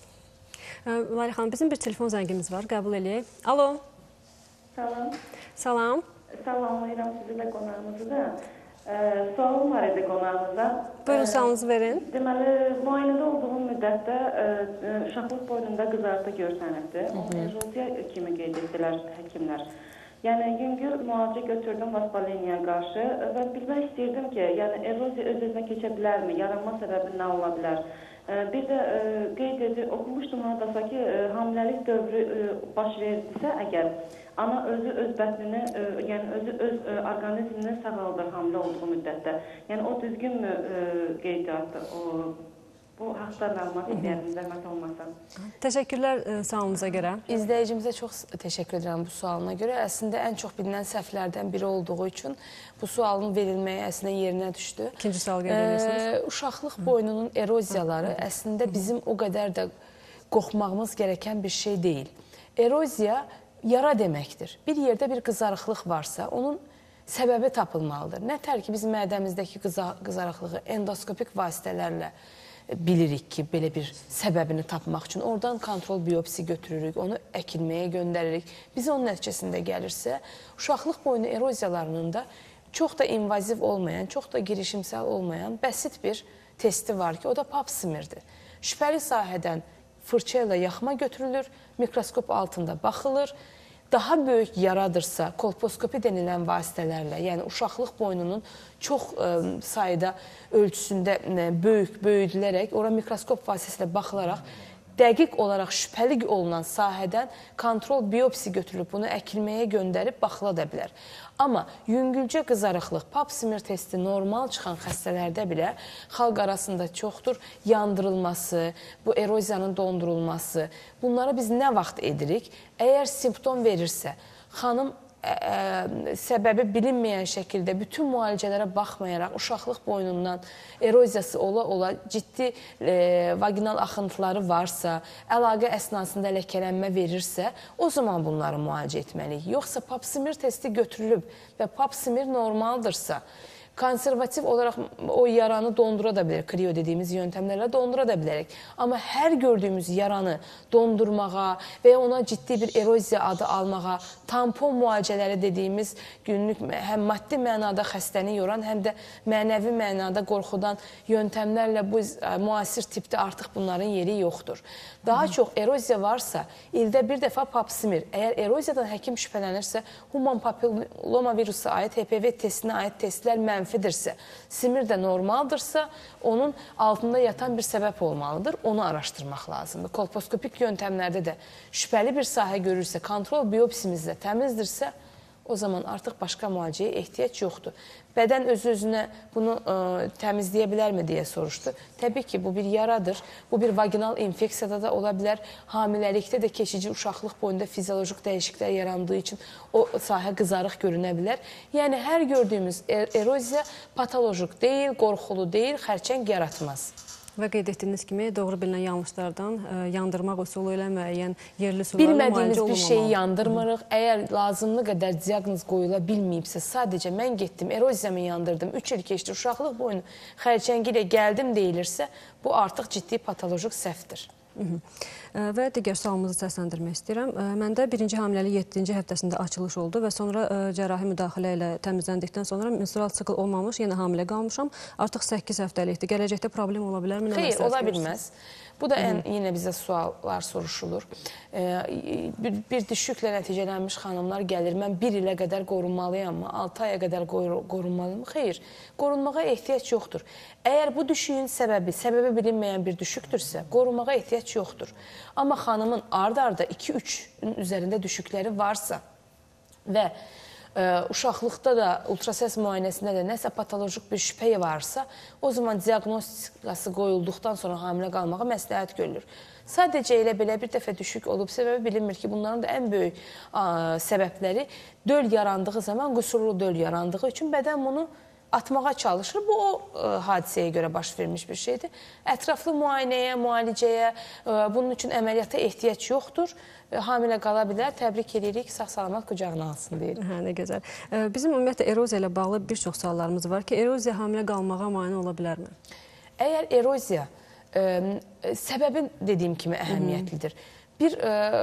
Layla xanım, bizim bir telefon zəngimiz var, qəbul eləyək. Alo. Salam. Salam. Salamlayıram sizi də qonağımızı da. Sualım var idi qonağımıza. Buyurun, sualınızı verin. Deməli, müayinədə olduğum müddətdə uşaqlıq boynunda qızartı görsənibdi. Onu eroziya kimi qeyd etdilər həkimlər. Yəni, yüngül müalicə götürdüm vaspoliniyaya qarşı və bilmək istəyirdim ki, yəni eroziya öz-özünə keçə bilərmi? Yaranma səbəbi nə ola bilər? Bir də oxumuşdum haradasa ki, hamiləlik dövrü baş verdisə əgər, ana özü öz bətnini, yəni özü öz orqanizmini sağaldır hamilə olduğu müddətdə. Yəni, o düzgünmü qeydiyyatdır? Bu haqda məlumat izləyərim, zəhmət olmasa. Təşəkkürlər sualınıza görə. İzləyicimizə çox təşəkkür edirəm bu sualına görə. Əslində, ən çox bilinən səhvlərdən biri olduğu üçün bu sualın verilməyi əslində yerinə düşdü. İkinci sual qeyd edirsiniz. Uşaqlıq boynunun eroziyaları əslində bizim o qədər də qorxmağımız gerəkən bir şey deyil. Eroziya yara deməkdir. Bir yerdə bir qızarıqlıq varsa, onun səbəbi tapılmalıdır. Nətər ki, biz mədəmizdəki qızarıqlığı endoskopik vasitələrlə bilirik ki, belə bir səbəbini tapmaq üçün. Oradan kontrol biopsi götürürük, onu əkilməyə göndəririk. Biz onun nəticəsində gəlirsə, uşaqlıq boynu eroziyalarının da çox da invaziv olmayan, çox da girişimsel olmayan bəsit bir testi var ki, o da pap smeardır. Şübhəli sahədən fırça ilə yaxma götürülür, mikroskop altında baxılır. Daha böyük yaradırsa, kolposkopi denilən vasitələrlə, yəni uşaqlıq boynunun çox sayda ölçüsündə böyüdülərək, ora mikroskop vasitəsilə baxılaraq, dəqiq olaraq şübhəli olunan sahədən kontrol biopsi götürülüb, bunu əkilməyə göndərib baxıla da bilər. Amma yüngülcə qızarıqlıq, pap smear testi normal çıxan xəstələrdə belə xalq arasında çoxdur yandırılması, bu eroziyanın dondurulması. Bunları biz nə vaxt edirik? Əgər simptom verirsə, xanım səbəbi bilinməyən şəkildə bütün müalicələrə baxmayaraq uşaqlıq boynundan eroziyası ola-ola ciddi vaginal axıntıları varsa, əlaqə əsnasında ləkələnmə verirsə, o zaman bunları müalicə etməliyik. Yoxsa pap smear testi götürülüb və pap smear normaldırsa konservativ olaraq o yaranı dondura da bilərik, kriyo dediyimiz yöntəmlərlə dondura da bilərik. Amma hər gördüyümüz yaranı dondurmağa və ya ona ciddi bir eroziya adı almağa, tampon müalicələri dediyimiz günlük həm maddi mənada xəstəni yoran, həm də mənəvi mənada qorxudan yöntəmlərlə bu müasir tipdə artıq bunların yeri yoxdur. Daha çox eroziya varsa, ildə bir dəfə pap smear, əgər eroziyadan həkim şübhələnirsə, human papilloma virusa aid, HPV testinə aid testlər mənfidirsə, smear də normaldırsa, onun altında yatan bir səbəb olmalıdır, onu araşdırmaq lazımdır. Kolposkopik yöntəmlərdə də şübhəli bir sahə görürsə, kontrol biopsimizdə təmizdirsə, o zaman artıq başqa müalicəyə ehtiyac yoxdur. Bədən öz-özünə bunu təmizləyə bilərmi deyə soruşdu. Təbii ki, bu bir yaradır. Bu bir vaginal infeksiyada da ola bilər. Hamiləlikdə də keçici uşaqlıq boyunda fiziolojik dəyişikliklər yarandığı üçün o sahə qızarıq görünə bilər. Yəni, hər gördüyümüz eroziya patolojik deyil, qorxulu deyil, xərçəng yaratmaz. Və qeyd etdiyiniz kimi, doğru bilinən yanlışlardan yandırmaq üsulu ilə müəyyən yerli sularla müalicə bilmədiyimiz olunmalı. bir şeyi yandırmırıq. Əgər lazımlı qədər diaqnoz qoyula bilməyibsə, sadəcə mən getdim, eroziyamı yandırdım, 3 il keçdi, uşaqlıq boyunu xərçəngi ilə gəldim deyilirsə, bu artıq ciddi patolojik səhvdir. Və digər sualımızı səsləndirmək istəyirəm. Məndə birinci hamiləlik 7-ci həftəsində açılış oldu və sonra cərrahi müdaxilə ilə təmizləndikdən sonra menstrual sikl olmamış, yenə hamilə qalmışam. Artıq 8 həftəlikdir. Gələcəkdə problem ola bilərmi? Xeyr, ola bilməz. Bu da yenə bizə suallar soruşulur. Bir düşüklə nəticələnmiş xanımlar gəlir, mən 1 ilə qədər qorunmalıyam mı? 6 aya qədər qorunmalıyım mı? Xeyr, qorunmağa ehtiyac yoxdur. Əgər bu düşüyün səbəbi bilinməyən bir düşükdürsə, qorunmağa ehtiyac yoxdur. Amma xanımın ard-arda 2-3-ün üzərində düşükləri varsa və uşaqlıqda da ultrasəs müayinəsində də nəsə patolojik bir şübhə varsa, o zaman diaqnostikası qoyulduqdan sonra hamilə qalmağa məsləhət görülür. Sadəcə elə belə bir dəfə düşük olub, səbəbi bilinmir ki, bunların da ən böyük səbəbləri döl yarandığı zaman, qüsurlu döl yarandığı üçün bədən bunu atmağa çalışır. Bu, o hadisəyə görə baş vermiş bir şeydir. Ətraflı müayinəyə, müalicəyə, bunun üçün əməliyyata ehtiyac yoxdur. Hamilə qala bilər, təbrik edirik, sağ-salamat qucağına alsın deyirik. Hə, nə gözəl. Bizim ümumiyyətlə eroziya ilə bağlı bir çox suallarımız var ki, eroziya hamilə qalmağa mane ola bilərmi? Əgər eroziya səbəbin dediyim kimi əhəmiyyətlidir. Bir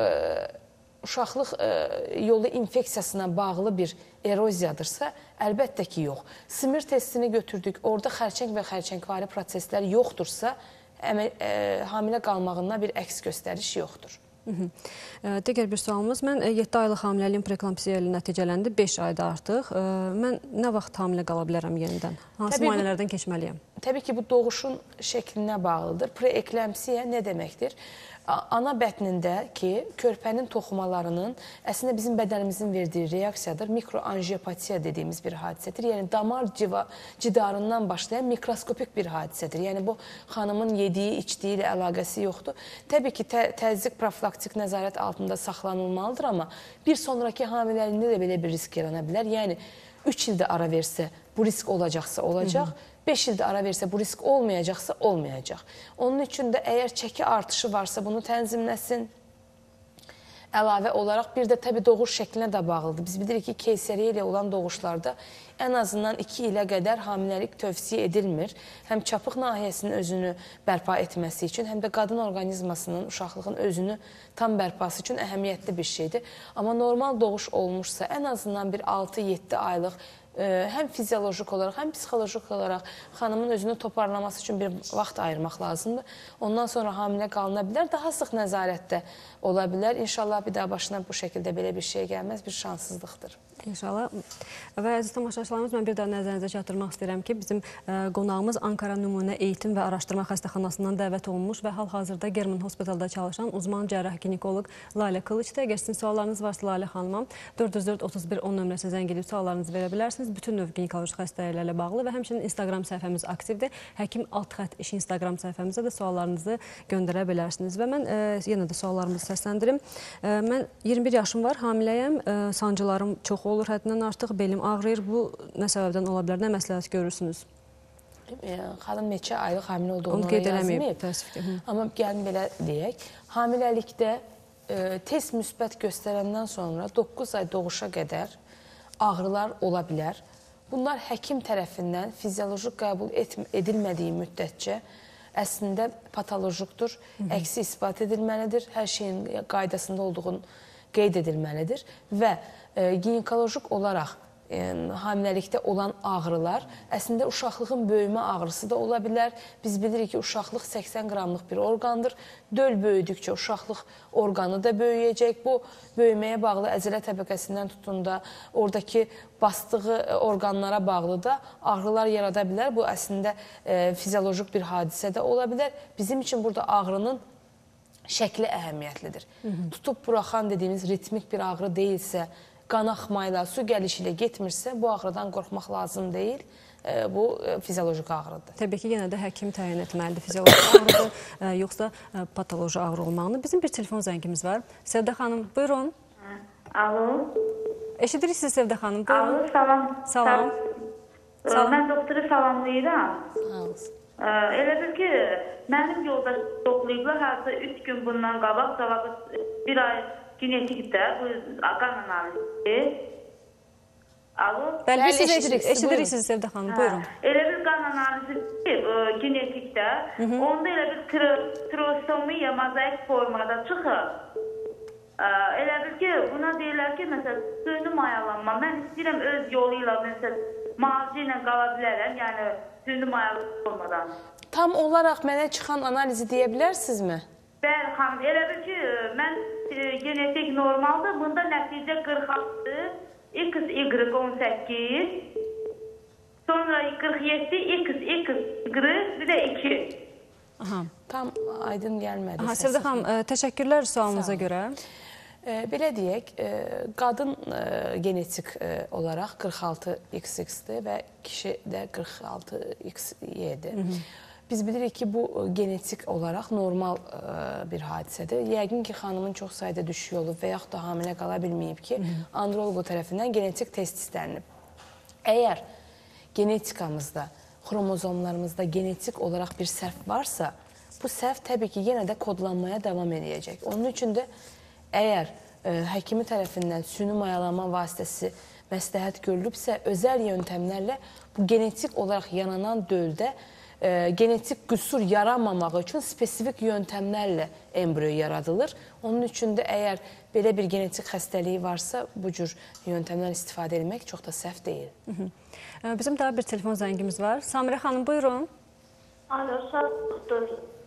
uşaqlıq yolu infeksiyasına bağlı bir eroziyadırsa, əlbəttə ki, yox. Smear testini götürdük, orada xərçəng və xərçəngvari proseslər yoxdursa, hamilə qalmağında bir əks göstəriş yoxdur. Digər bir sualımız, mən 7 aylıq hamiləliyim preeklamsiya ilə nəticələndi, 5 ayda artıq. Mən nə vaxt hamilə qala bilərəm yenidən? Hansı müayinələrdən keçməliyəm? Təbii ki, bu doğuşun şəklinə bağlıdır. Preeklamsiya nə deməkdir? Ana bətnindəki körpənin toxumalarının əslində bizim bədənimizin verdiyi reaksiyadır. Mikroanjiopatiya dediyimiz bir hadisədir. Yəni, damar cidarından başlayan mikroskopik bir hadisədir. Yəni, bu xanımın yediyi, içdiyi ilə əlaqəsi yoxdur. Təbii ki, təzyiq profilaktik nəzarət altında saxlanılmalıdır, amma bir sonraki hamiləliyində də belə bir risk yarana bilər. Yəni, 3 ildə ara versə, bu risk olacaqsa olacaq. 5 ildə ara versə, bu risk olmayacaqsa, olmayacaq. Onun üçün də əgər çəki artışı varsa, bunu tənzimləsin. Əlavə olaraq bir də təbii doğuş şəklinə də bağlıdır. Biz bilirik ki, keysəriyyə ilə olan doğuşlarda ən azından 2 ilə qədər hamiləlik tövsiyə edilmir. Həm çapıq nahiyəsinin özünü bərpa etməsi üçün, həm də qadın orqanizmasının, uşaqlığın özünü tam bərpası üçün əhəmiyyətli bir şeydir. Amma normal doğuş olmuşsa, ən azından bir 6-7 aylıq həm fiziolojik olaraq, həm psixolojik olaraq xanımın özünü toparlaması üçün bir vaxt ayırmaq lazımdır. Ondan sonra hamilə qalına bilər, daha sıx nəzarətdə ola bilər. İnşallah bir daha başına bu şəkildə belə bir şey gəlməz, bir şanssızlıqdır. İnşallah. Və əziz tamaşaçılarımız, mən bir daha nəzərinizə çatdırmaq istəyirəm ki, bizim qonağımız Ankara Nümunə Eğitim və Araşdırma Xəstəxanasından dəvət olunmuş və hal-hazırda German Hospitalda çalışan uzman cərrah ginekoloq Lalə Qılıçdır. Əgər sizin suallarınız varsa Lalə xanıma 404-31-10 nömrəsinə zəng edib suallarınızı verə bilərsiniz. Bütün növ ginekoloji xəstəliklərlə bağlı və həmçinin Instagram səhifəmiz aktivdir. Həkim Altxət İş Instagram səhifəmizə də suallarınızı göndərə bilərsiniz. Və mən yenə də suallarımızı səsləndirim. Mən 21 yaşım var, hamiləyəm, sancılarım çox olur, həddindən artıq belim ağrıyır. Bu nə səbəbdən ola bilər, nə məsləhət görürsünüz? Xanım neçə aylıq hamilə olduğunu yazmayıb. Amma gəlin belə deyək, hamiləlikdə test müsbət göstərəndən sonra 9 ay doğuşa qədər ağrılar ola bilər. Bunlar həkim tərəfindən fizioloji qəbul edilmədiyi müddətcə əslində patolojikdur, əksi isbat edilməlidir, hər şeyin qaydasında olduğunu qeyd edilməlidir və ginekolojik olaraq hamiləlikdə olan ağrılar əslində uşaqlığın böyümə ağrısı da ola bilər. Biz bilirik ki, uşaqlıq 80 qramlıq bir orqandır. Döl böyüdükcə uşaqlıq orqanı da böyüyəcək. Bu böyüməyə bağlı əzələ təbəqəsindən tutun da, oradakı basdığı orqanlara bağlı da ağrılar yarada bilər. Bu əslində fiziolojik bir hadisə də ola bilər. Bizim üçün burada ağrının şəkli əhəmiyyətlidir. Tutub buraxan dediyimiz ritmik bir ağrı deyilsə, qanaxmayla, su gəlişi ilə getmirsə, bu ağrıdan qorxmaq lazım deyil. Bu fiziolojik ağrıdır. Təbii ki, yenə də həkim təyin etməlidir fiziolojik ağrıdır, yoxsa patoloji ağrı olmağını. Bizim bir telefon zəngimiz var. Sevdə xanım, buyurun. Alo. Eşidirik siz Sevdə xanım, buyurun. Alo, salam. Salam. Mən doktoru salamlayıram. Elə bil ki, mənim yoldaş yoxlayıblar, hətta 3 gün bundan qabaq, bir ay genetikdə, bu qan analizi. Alo? Bəli, biz eşidirik sizi Sevdə xanım, buyurun. Elə bir qan analizi genetikdə, onda elə bir trisomiya mozaik formada çıxır. Elə bil ki, buna deyirlər ki, məsələn, süni mayalanma. Mən istəyirəm öz yolu ilə, məsələn, müalicə ilə qala bilərəm, yəni süni mayalanma olmadan. Tam olaraq mənə çıxan analizi deyə bilərsinizmi? Bəli, xanım, elə bil ki, mən genetik normaldır, bunda nəticə 46, XY 18, sonra 47, XY, bir də 2. Tam aydın gəlmədi. Sevdə xanım, təşəkkürlər sualınıza görə. Belə deyək, qadın genetik olaraq 46XX-dir və kişi də 46XY-dir. Biz bilirik ki, bu genetik olaraq normal bir hadisədir. Yəqin ki, xanımın çox sayda düşüyü olub və yaxud da hamilə qala bilməyib ki, androloq tərəfindən genetik test istənilib. Əgər genetikamızda, xromozomlarımızda genetik olaraq bir səhv varsa, bu səhv təbii ki, yenə də kodlanmaya davam edəcək. Onun üçün də əgər həkimi tərəfindən süni mayalanma vasitəsi məsləhət görülübsə, özəl yöntəmlərlə bu genetik olaraq yananan döldə genetik qüsur yaranmamaq üçün spesifik yöntəmlərlə embriyo yaradılır. Onun üçün də əgər belə bir genetik xəstəliyi varsa, bu cür yöntəmlər istifadə etmək çox da səhv deyil. Bizim daha bir telefon zəngimiz var. Samirə xanım, buyurun. Alo, sağ olun.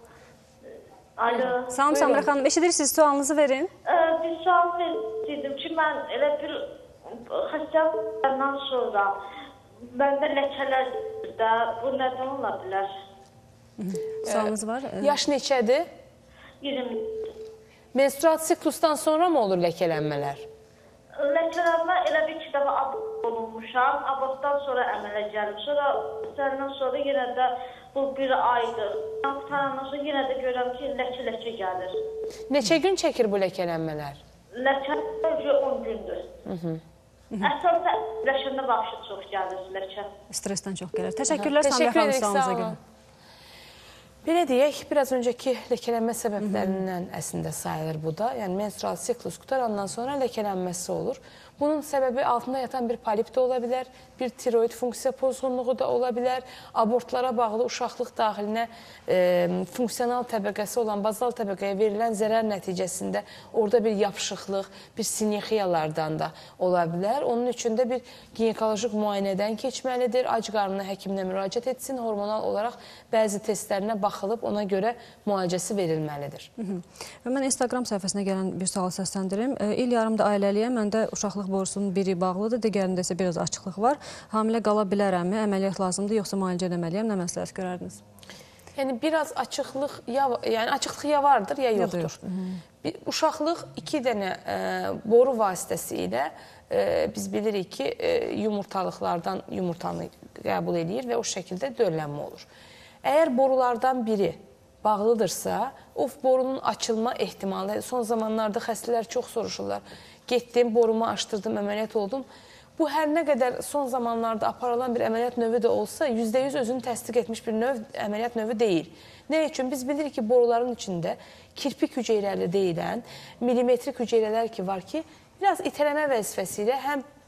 Alo. Salam Samirə xanım, eşidirsiniz, sualınızı verin. Bir sual verirdim ki, mən elə bir xəstəliklərdən sonra məndə ləkələr də bu nədən ola bilər? Sualınız var. Yaş neçədir? 20. Menstrual siklusdan sonra mı olur ləkələnmələr? Ləkələnmə elə bir 2 dəfə abort olunmuşam. Abortdan sonra əmələ gəlib. Sonra səndən sonra yenə də bu bir aydır. Qutarandan sonra yenə də görürəm ki, ləkə gəlir. Neçə gün çəkir bu ləkələnmələr? Ləkələnmə 10 gündür. Əsasən ləkəndə baxışı çox gəlir ləkə. Stresdən çox gəlir. Təşəkkürlər Samirə xanım sualınıza görə. Belə deyək, biraz öncəki ləkələnmə səbəblərindən əslində sayılır bu da. Yəni, menstrual siklus qutarandan sonra ləkələnməsi olur. Bunun səbəbi altında yatan bir polip də ola bilər, bir tiroid funksiya pozğunluğu da ola bilər, abortlara bağlı uşaqlıq daxilinə funksional təbəqəsi olan bazal təbəqəyə verilən zərər nəticəsində orada bir yapışıqlıq, bir sinexiyalardan da ola bilər. Onun üçün də bir ginekolojik müayinədən keçməlidir, ac qarnına həkiminə müraciət etsin, hormonal olaraq bəzi testlərinə baxılıb, ona görə müalicəsi verilməlidir. Mən Instagram səhifəsinə gələn bir sual səsləndirim. İl yarımda ailəliyəm, məndə uşaqlıq borusunun biri bağlıdır, digərində isə biraz açıqlıq var. Hamilə qala bilərəmmi, əməliyyat lazımdır, yoxsa müalicə etməliyəm, nə məsləhət görərdiniz? Yəni, biraz açıqlıq ya vardır, ya yoxdur. Uşaqlıq 2 dənə boru vasitəsi ilə biz bilirik ki, yumurtalıqlardan yumurtanı qəbul edir və o şəkildə döllənmə olur. Əgər borulardan biri bağlıdırsa, o borunun açılma ehtimalı, son zamanlarda xəstələr çox soruşurlar. Getdim, borumu açdırdım, əməliyyat oldum. Bu, hər nə qədər son zamanlarda aparılan bir əməliyyat növü də olsa, %100 özünü təsdiq etmiş bir əməliyyat növü deyil. Nə üçün? Biz bilirik ki, boruların içində kirpik hüceyrəli deyilən, milimetrik hüceyrələr ki var ki, biraz itələmə vəzifəsi ilə həm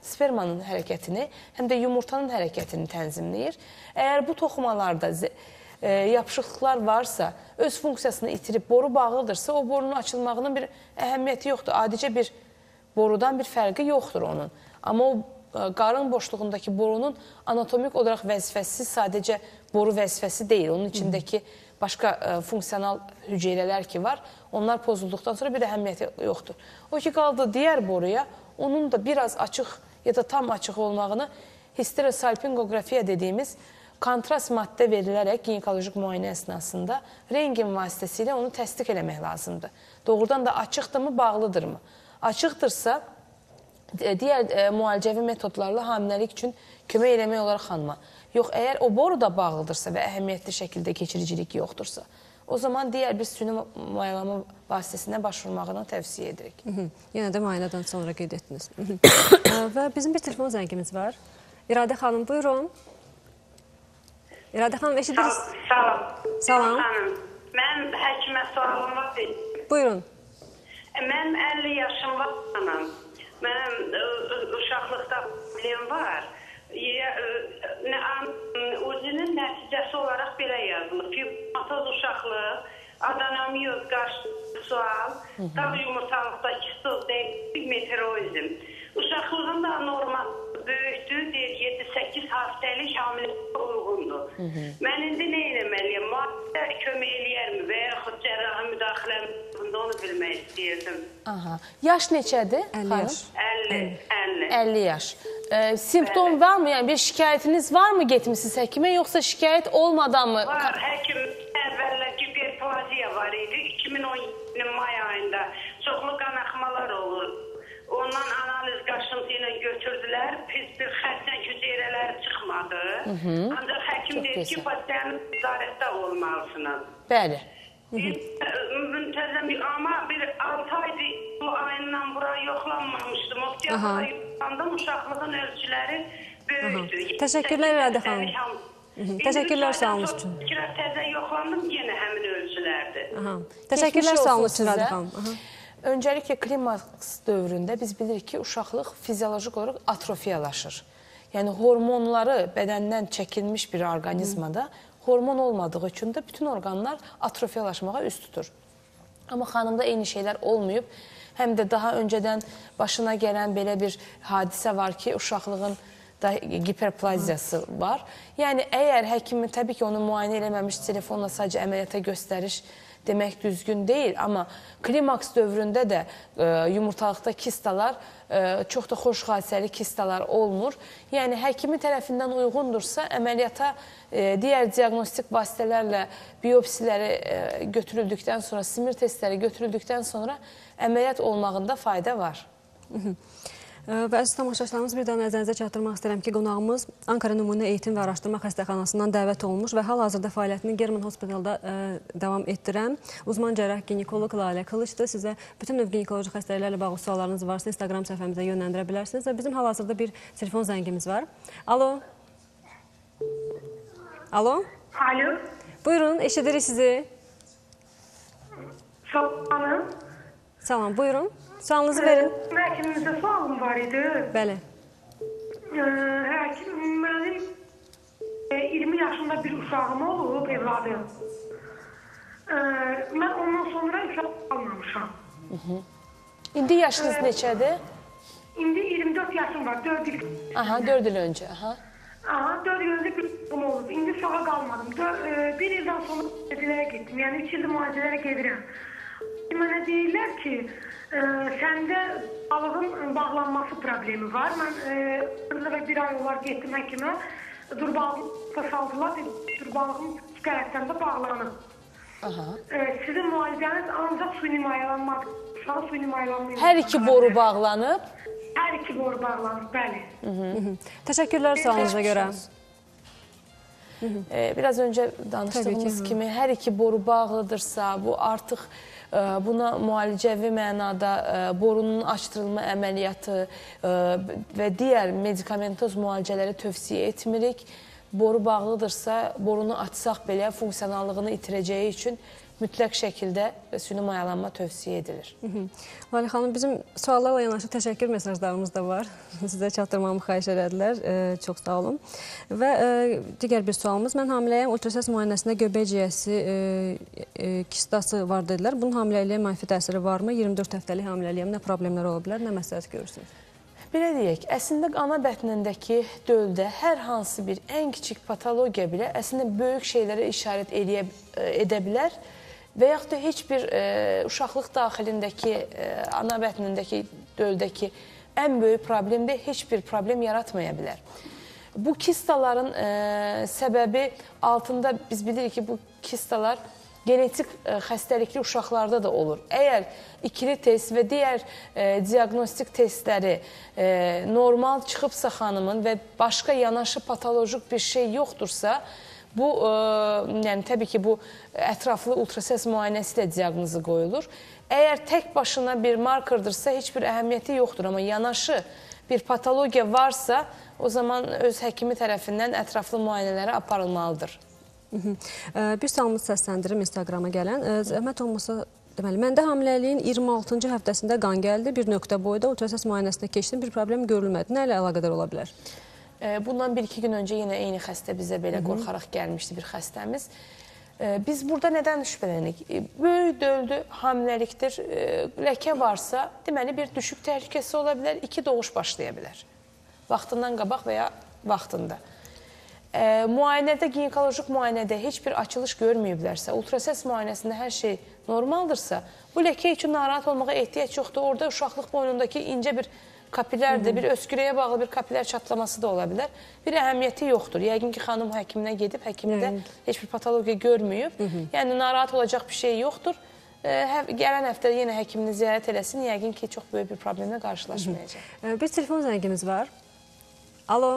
spermanın hərəkətini, həm də yumurtanın hərəkətini tənzimləyir. Əgər bu toxumalarda yapışıqlıqlar varsa, öz funksiyasını itirib boru bağlıdırsa, o borunun açılmağının bir əhəmiyyəti yoxdur. Adicə bir borudan bir fərqi yoxdur onun. Amma o qarın boşluğundakı borunun anatomik olaraq vəzifəsi sadəcə boru vəzifəsi deyil. Onun içindəki başqa funksional hüceyrələr ki var, onlar pozulduqdan sonra bir əhəmiyyəti yoxdur. O ki qaldı digər boruya, onun da biraz açıq ya da tam açıq olmağını histerosalpingografiya dediyimiz kontrast maddə verilərək ginekolojik müayinə əsnasında rentgen vasitəsilə onu təsdiq eləmək lazımdır. Doğrudan da açıqdırmı, bağlıdırmı? Açıqdırsa, digər müalicəvi metodlarla hamiləlik üçün kömək eləmək olar xanıma. Yox, əgər o boru da bağlıdırsa və əhəmiyyətli şəkildə keçiricilik yoxdursa, o zaman digər bir süni mayalama vasitəsinə başvurmağını tövsiyə edirik. Yenə də müayinədən sonra qeyd etdiniz. Və bizim bir telefon zəngimiz var. İradə xanım, buyurun. İradə xanım, eşidirsiniz? Salam. Salam. Mən həkimə sualım var. Buyurun. Mən 50 yaşım var. Mənim uşaqlıqda problem var. Özünün nəticəsi olaraq belə yazılır. Fibromatoz uşaqlıq, adenomyoz qarşı sual, dağ yumurtalıqda kistoz deyil, meteoroizm. Uşaqlığın da normal böyükdür, 7-8 haftəlik hamiləlikə uyğundur. Mən indi nə eləməliyəm? Müalicə kömək eləyərmi və yaxud cərrahi müdaxilə onu bilmək istəyirdim. Yaş neçədir? 50 yaş. 50 yaş. Simptom var mı? Yəni bir şikayətiniz var mı getmişsiniz həkimə, yoxsa şikayət olmadan mı? Var, həkim əvvəllər giperplaziya var idi. 2017-nin may ayında çoxlu qanaxmalar olur. Ondan analiz qaşıntı ilə götürdülər. Pis bir xərçəng hüceyrələri çıxmadı. Ancaq həkim dedi ki, pasiyanın nəzarətdə olmalısınız. Bəli. Müntəzəm, amma bir 6 aydır bu ayından bura yoxlanmamışdım. Oktyabra yoxlandım, uşaqlığın ölçüləri böyükdür. Təşəkkürlər İradə xanım. Təşəkkürlər sağolunuz üçün. Təzə yoxlandım, yenə həmin ölçülərdir. Təşəkkürlər sağolunuz üçün İradə xanım. Öncəliklə klimaks dövründə biz bilirik ki, uşaqlıq fiziolojik olaraq atrofiyalaşır. Yəni hormonları bədəndən çəkilmiş bir orqanizmada hormon olmadığı üçün də bütün orqanlar atrofiyalaşmağa üst tutur. Amma xanımda eyni şeylər olmayıb. Həm də daha öncədən başına gələn belə bir hadisə var ki, uşaqlığın da giperplaziyası var. Yəni, əgər həkimin təbii ki, onu müayinə eləməmiş telefonla sadəcə əməliyyata göstəriş demək düzgün deyil, amma klimaks dövründə də yumurtalıqda kistalar, çox da xoş xassəli kistalar olmur. Yəni, həkimi tərəfindən uyğundursa, əməliyyata digər diagnostik vasitələrlə biopsiləri götürüldükdən sonra, simir testləri götürüldükdən sonra əməliyyat olmağında fayda var. Və əziz tamaşaçılarımız, bir daha nəzərinizə çatdırmaq istəyirəm ki, qonağımız Ankara Nümunə Eğitim və Araşdırma Xəstəxanasından dəvət olunmuş və hal-hazırda fəaliyyətini German Hospitalda davam etdirən uzman cərrah ginekoloq Lalə Qılıçdır. Sizə bütün növ ginekoloji xəstəliklərlə bağlı suallarınız varsa Instagram səhifəmizə yönləndirə bilərsiniz və bizim hal-hazırda bir telefon zəngimiz var. Alo? Alo? Alo? Buyurun, eşidirik sizi. Salam. Salam, buyurun. Sualınızı verin. Həkimimizə sualım var idi. Bəli. Həkim, mənim 20 yaşında bir uşağım olub, evladım. Mən ondan sonra uşaq almamışam. İndi yaşınız neçədir? İndi 24 yaşım var, 4 il. Aha, 4 il öncə. Aha. 4 il öncə bir uşağım olub. İndi uşağa qalmadım. 1 ildən sonra müalicələrə getdim. Yəni 3 ildir müalicələrə gedirəm. Mənə deyirlər ki, səndə balığın bağlanması problemi var. Mən bir ay olar getdim həkimə. Durbalığımı saldılar. Durbalığım tərəfdən də bağlanıb. Sizin müalicəniz ancaq suni mayalanmadır. Uşağı suni mayalanmıyor. Hər iki boru bağlanıb? Hər iki boru bağlanıb, bəli. Təşəkkürlər sualınıza görə. Biraz öncə danışdığımız kimi hər iki boru bağlıdırsa, bu artıq buna müalicəvi mənada borunun açdırılma əməliyyatı və digər medikamentoz müalicələri tövsiyə etmirik. Boru bağlıdırsa, borunu açsaq belə funksiyonallığını itirəcəyi üçün mütləq şəkildə süni mayalanma tövsiyə edilir. Lalə xanım, bizim suallarla yanaşı təşəkkür mesajlarımız da var. Sizə çatdırmamı xahiş elədilər. Çox sağ olun. Və digər bir sualımız. Mən hamiləyəm, ultrasəs müayinəsində göbək ciyəsi kistası var dedilər. Bunun hamiləyiliyə mənfi təsiri varmı? 24 həftəlik hamiləliyəm, nə problemlər ola bilər, nə məsləhət görürsünüz? Belə deyək, əslində ana bətnindəki döldə hər hansı bir ən kiçik patologiya belə əslində böyük şeylərə işarət edə bilər və yaxud da heç bir uşaqlıq daxilindəki, ana bətnindəki döldəki ən böyük problemdə heç bir problem yaratmaya bilər. Bu kistaların səbəbi altında biz bilirik ki, bu kistalar genetik xəstəlikli uşaqlarda da olur. Əgər ikili test və digər diaqnostik testləri normal çıxıbsa xanımın və başqa yanaşı patolojik bir şey yoxdursa, bu, yəni təbii ki, bu ətraflı ultrasəs müayinəsi ilə diaqnozu qoyulur. Əgər tək başına bir markerdırsa, heç bir əhəmiyyəti yoxdur, amma yanaşı bir patologiya varsa, o zaman öz həkimi tərəfindən ətraflı müayinələrə aparılmalıdır. Bir sualımız səsləndirim Instagrama gələn. Zəhmət olmasa, deməli, məndə hamiləliyin 26-cı həftəsində qan gəldi, bir nöqtə boyda ultrasəs müayinəsində keçdim, bir problem görülmədi. Nə ilə əlaqədar ola bilər? Bundan 1-2 gün öncə yenə eyni xəstə bizə belə qorxaraq gəlmişdi bir xəstəmiz. Biz burada nədən şübhələnirik? Böyük döldü hamiləlikdir, ləkə varsa, deməli bir düşük təhlükəsi ola bilər, 2 doğuş başlaya bilər. Vaxtından qabaq və ya vaxtında. Müayinədə, ginekolojik müayinədə heç bir açılış görməyiblərsə, ultrasəs müayinəsində hər şey normaldırsa, bu ləkə üçün narahat olmağa ehtiyac yoxdur. Orada uşaqlıq boynundakı incə bir kapilərdir, bir öskürəyə bağlı bir kapilər çatlaması da ola bilər. Bir əhəmiyyəti yoxdur. Yəqin ki, xanım həkiminə gedib, həkimdə heç bir patologiya görməyib. Yəni, narahat olacaq bir şey yoxdur. Gələn həftə yenə həkimini ziyarət eləsin, yəqin ki, çox böyük bir problemlə qarşılaşmayacaq. Bir telefon zəngimiz var. Alo.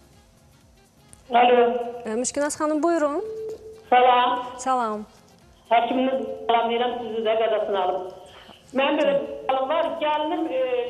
Alo. Müşkünaz xanım, buyurun. Salam. Salam. Həkiminiz salam verirəm, sizi də qədəsini alıb. Mən belə salam var, gəlinim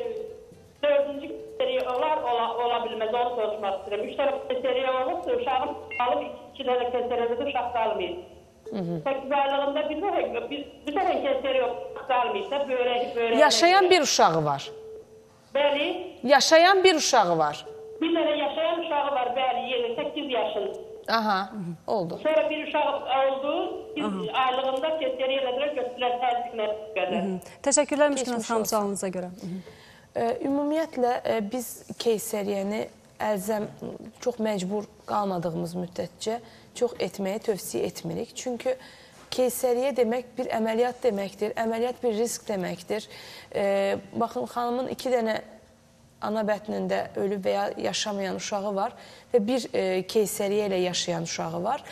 4-cü seriya ola bilməz, onu soruşmaq istəyirəm. 3 tərəfdə seriya olubsa, uşağım alıb 2 dənə kəsərədə uşaq qalmayır. 8 aylığında bir dənə kəsəri qalmayırsa, böyrək. Yaşayan bir uşağı var. Bəli. Yaşayan bir uşağı var. Bir dənə yaşayan uşağı var, bəli, 8 yaşında. Aha, oldu. Sonra bir uşaq oldu, aylığında keseri elədilər, götürürlər təzyiqlə qədər. Təşəkkürlər Müşkünaz xanım sualınıza görə. Ümumiyyətlə, biz keysəriyəni əlzəm çox məcbur qalmadığımız müddətcə çox etməyə tövsiyə etmirik. Çünki keysəriyə demək bir əməliyyat deməkdir, əməliyyat bir risk deməkdir. Baxın, xanımın 2 dənə ana bətnində ölüb və ya yaşamayan uşağı var və bir keysəriyə ilə yaşayan uşağı var.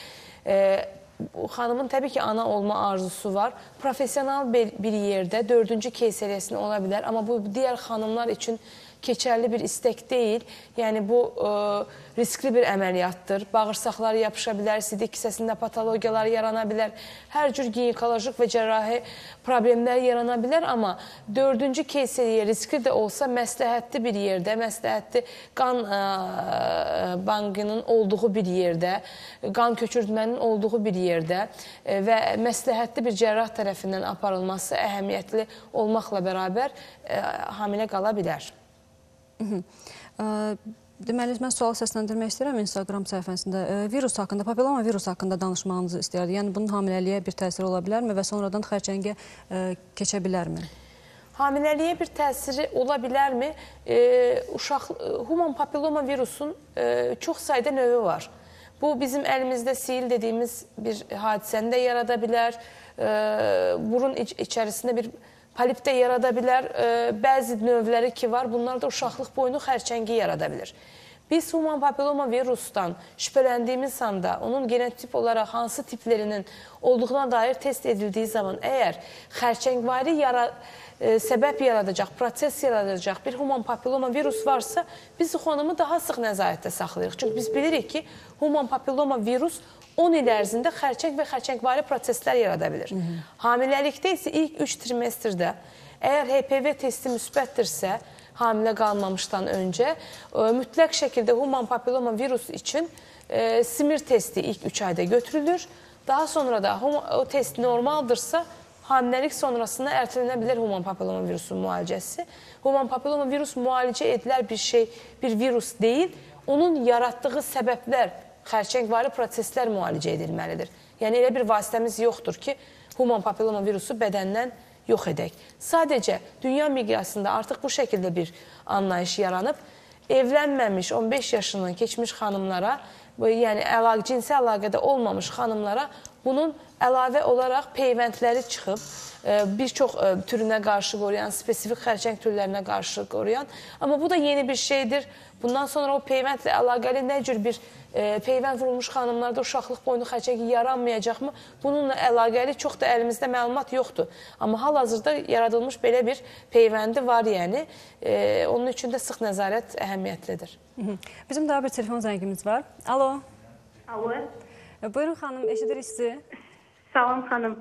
Xanımın təbii ki, ana olma arzusu var. Profesional bir yerdə 4-cü keysəriyəsini ola bilər, amma bu digər xanımlar üçün keçərli bir istək deyil. Yəni, bu riskli bir əməliyyatdır. Bağırsaqlar yapışa bilər, sidik kisəsində patologiyalar yarana bilər. Hər cür ginekolojik və cərrahi problemlər yarana bilər, amma 4-cü keyseriyə riskli də olsa məsləhətli bir yerdə, məsləhətli qan bankının olduğu bir yerdə, qan köçürtmənin olduğu bir yerdə və məsləhətli bir cərrah tərəfindən aparılması əhəmiyyətli olmaqla bərabər hamilə qala bilər. Deməli, mən sual səsləndirmək istəyirəm Instagram səhifəsində. Virus haqqında, papiloma virus haqqında danışmağınızı istəyirdi. Yəni, bunun hamiləliyə bir təsiri ola bilərmi və sonradan xərçəngə keçə bilərmi? Hamiləliyə bir təsiri ola bilərmi? Human papiloma virusun çox sayda növü var. Bu, bizim əlimizdə sil dediyimiz bir hadisəni də yarada bilər. Burun içərisində bir polip də yarada bilər. Bəzi növləri ki var, bunlar da uşaqlıq boynu xərçəngi yarada bilir. Biz human papiloma virusdan şübhələndiyimiz anda onun genotip olaraq hansı tiplərinin olduğuna dair test edildiyi zaman əgər xərçəngvari səbəb yaradacaq, proses yaradacaq bir human papiloma virus varsa, biz xanımı daha sıx nəzarətdə saxlayırıq. Çünki biz bilirik ki, human papiloma virus 10 il ərzində xərçəng və xərçəngvari proseslər yarada bilir. Hamiləlikdə isə ilk 3 trimestrdə əgər HPV testi müsbətdirsə, hamilə qalmamışdan öncə, mütləq şəkildə human papiloma virus üçün simir testi ilk 3 ayda götürülür. Daha sonra da o test normaldırsa, hamiləlik sonrasında ertelənə bilər human papilloma virusunun müalicəsi. Human papilloma virus müalicə edilər bir virus deyil, onun yaratdığı səbəblər, xərçəngvari proseslər müalicə edilməlidir. Yəni, elə bir vasitəmiz yoxdur ki, human papilloma virusu bədəndən yox edək. Sadəcə, dünya miqyasında artıq bu şəkildə bir anlayış yaranıb, evlənməmiş 15 yaşından keçmiş xanımlara, yəni cinsi əlaqədə olmamış xanımlara bunun əlavə olaraq peyvəndləri çıxıb, bir çox türünə qarşı qoruyan, spesifik xərçəng türlərinə qarşı qoruyan. Amma bu da yeni bir şeydir. Bundan sonra o peyvəndlə əlaqəli nə cür bir peyvənd vurulmuş xanımlarda uşaqlıq boynu xərçəngi yaranmayacaqmı? Bununla əlaqəli çox da əlimizdə məlumat yoxdur. Amma hal-hazırda yaradılmış belə bir peyvəndi var, yəni. Onun üçün də sıx nəzarət əhəmiyyətlidir. Bizim daha bir telefon zəngimiz var. Alo. Alo. Buyurun xanım, eşidirik sizi. Salam xanım.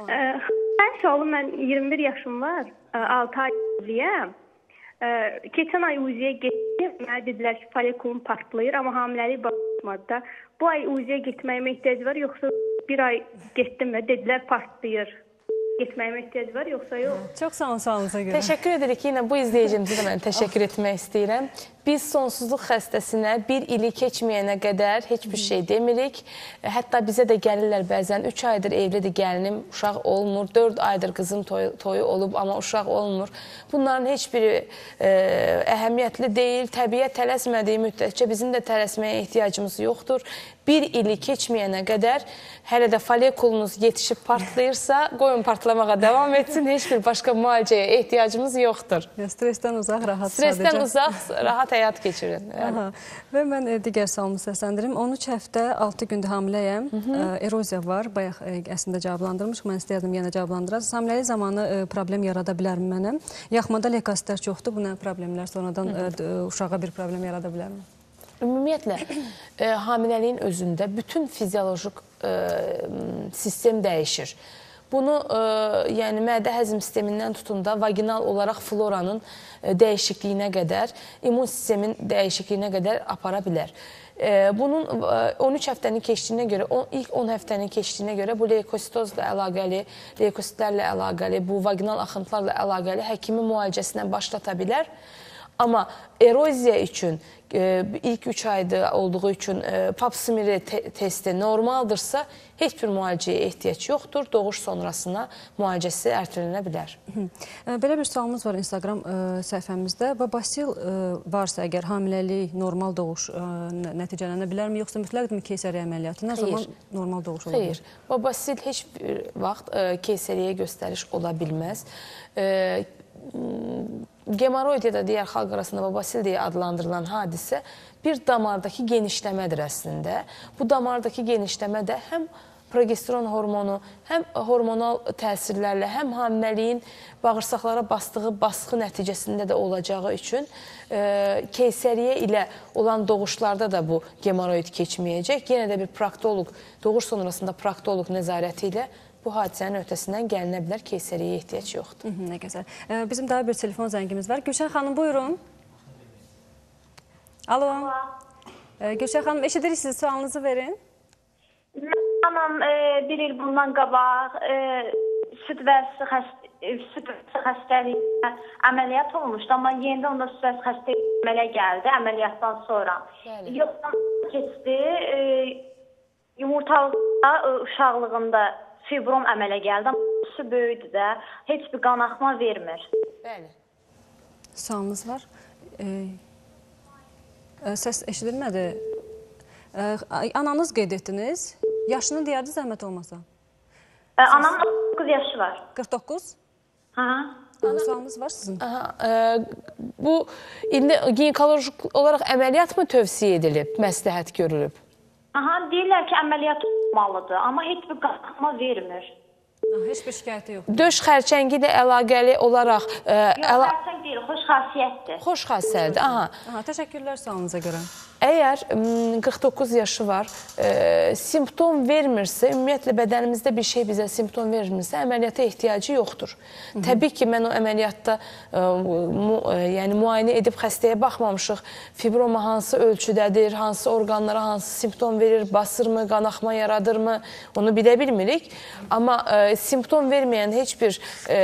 Mən 21 yaşım var, 6 ay üzlüyəm. Keçən ay uziyə getdim, mənə dedilər ki, folikulum partlayır, amma hamiləlik başlamadı da. Bu ay uziyə getməyimə ehtiyac var, yoxsa bir ay getdim və dedilər partlayır. Getməyimə ehtiyac var, yoxsa yox? Çox sağ olun, sağolunuz'a görə. Təşəkkür edirik. Yine bu izleyicimizi də mən təşəkkür etmək istəyirəm. Biz sonsuzluq xəstəsinə bir ili keçməyənə qədər heç bir şey demirik. Hətta bizə də gəlirlər bəzən 3 aydır evlidir gəlinim, uşaq olmur. 4 aydır qızım toyu olub, amma uşaq olmur. Bunların heç biri əhəmiyyətli deyil. Təbiət tələsmədiyi müddətcə bizim də tələsməyə ehtiyacımız yoxdur. Bir ili keçməyənə qədər hələ də folikulunuz yetişib partlayırsa, qoyun partlamağa devam etsin. Heç bir başqa müalicəyə ehtiyacımız yoxdur. Stresdən uzaq, rahat sadəcə. Stresdən uzaq, rahat həyat keçirin. Və mən digər sualımı səsləndirim. 13 həftə 6 gündür hamiləyəm. Eroziya var. Bayaq əslində cavablandırmışıq. Mən istəyərdim yenə cavablandırasınız. Hamiləlik zamanı problem yarada bilərmi mənə? Yaxmada leykositlər çoxdur. Bu nə problemlər? Sonradan uşağa bir problem yarada bilərmi? Ümumiyyətlə, hamiləliyin özündə bütün fiziolojik sistem dəyişir. Bunu, yəni mədə həzm sistemindən tutun da vaginal olaraq floranın dəyişikliyinə qədər, immun sistemin dəyişikliyinə qədər apara bilər. Bunun 13 həftənin keçdiyinə görə, ilk 10 həftənin keçdiyinə görə bu leykositozla əlaqəli, leykositlərlə əlaqəli, bu vaginal axıntılarla əlaqəli həkimin müalicəsindən başlata bilər. Amma eroziya üçün, ilk 3 ayda olduğu üçün pap smear testi normaldırsa, heç bir müalicəyə ehtiyac yoxdur. Doğuş sonrasına müalicəsi ertelənə bilər. Belə bir sualımız var Instagram səhifəmizdə. Babasil varsa əgər hamiləlik normal doğuş nəticələnə bilərmi, yoxsa mütləqdirmi keysəriyyə əməliyyatı? Nə zaman normal doğuş ola bilər? Xeyr, babasil heç bir vaxt keysəriyyə göstəriş ola bilməz. Gemoroid ya da digər xalq arasında babasil deyə adlandırılan hadisə bir damardakı genişləmədir əslində. Bu damardakı genişləmə də həm progesteron hormonu, həm hormonal təsirlərlə, həm hamiləliyin bağırsaqlara basdığı baskı nəticəsində də olacağı üçün keysəriyyə ilə olan doğuşlarda da bu gemoroid keçməyəcək. Yenə də bir proktoloq, doğuş sonrasında proktoloq nəzarəti ilə bu hadisənin öhdəsindən gəlinə bilər, keysəriyyəyə ehtiyac yoxdur. Nə gözəl. Bizim daha bir telefon zəngimiz var. Gülşən xanım, buyurun. Alo. Gülşən xanım, eşidirik sizi, sualınızı verin. Anam bir il bundan qabaq süd vəzi xəstəliyinə əməliyyat olmuşdu, amma yenidə onda süd vəzi xəstəliyi əmələ gəldi, əməliyyatdan sonra. Yoxdan keçdi, yumurtalıqda, uşaqlığında fibrom əmələ gəldi, amma su böyüdü də, heç bir qanaxma vermir. Bəli. Sualınız var. Səs eşidilmədi. Ananız qeyd etdiniz. Yaşını deyərdi zəhmət olmasa? Anamın 49 yaşı var. 49? Sualınız var sizin? Bu, indi ginekolojik olaraq əməliyyat mı tövsiyə edilib, məsləhət görülüb? Deyirlər ki, əməliyyat olmalıdır, amma heç bir qanaxma vermir. Heç bir şikayəti yoxdur. Döş xərçəngi ilə əlaqəli olaraq... Yox, xərçəng deyil, xoş xasiyyətdir. Xoş xasiyyətdir, aha. Təşəkkürlər sualınıza görə. Əgər 49 yaşı var, simptom vermirsə, ümumiyyətlə bədənimizdə bir şey bizə simptom vermirsə, əməliyyata ehtiyacı yoxdur. Təbii ki, mən o əməliyyatda müayinə edib xəstəyə baxmamışıq. Fibroma hansı ölçüdədir, hansı orqanlara hansı simptom verir, basırmı, qanaxma yaradırmı, onu bilə bilmirik. Amma simptom verməyən heç bir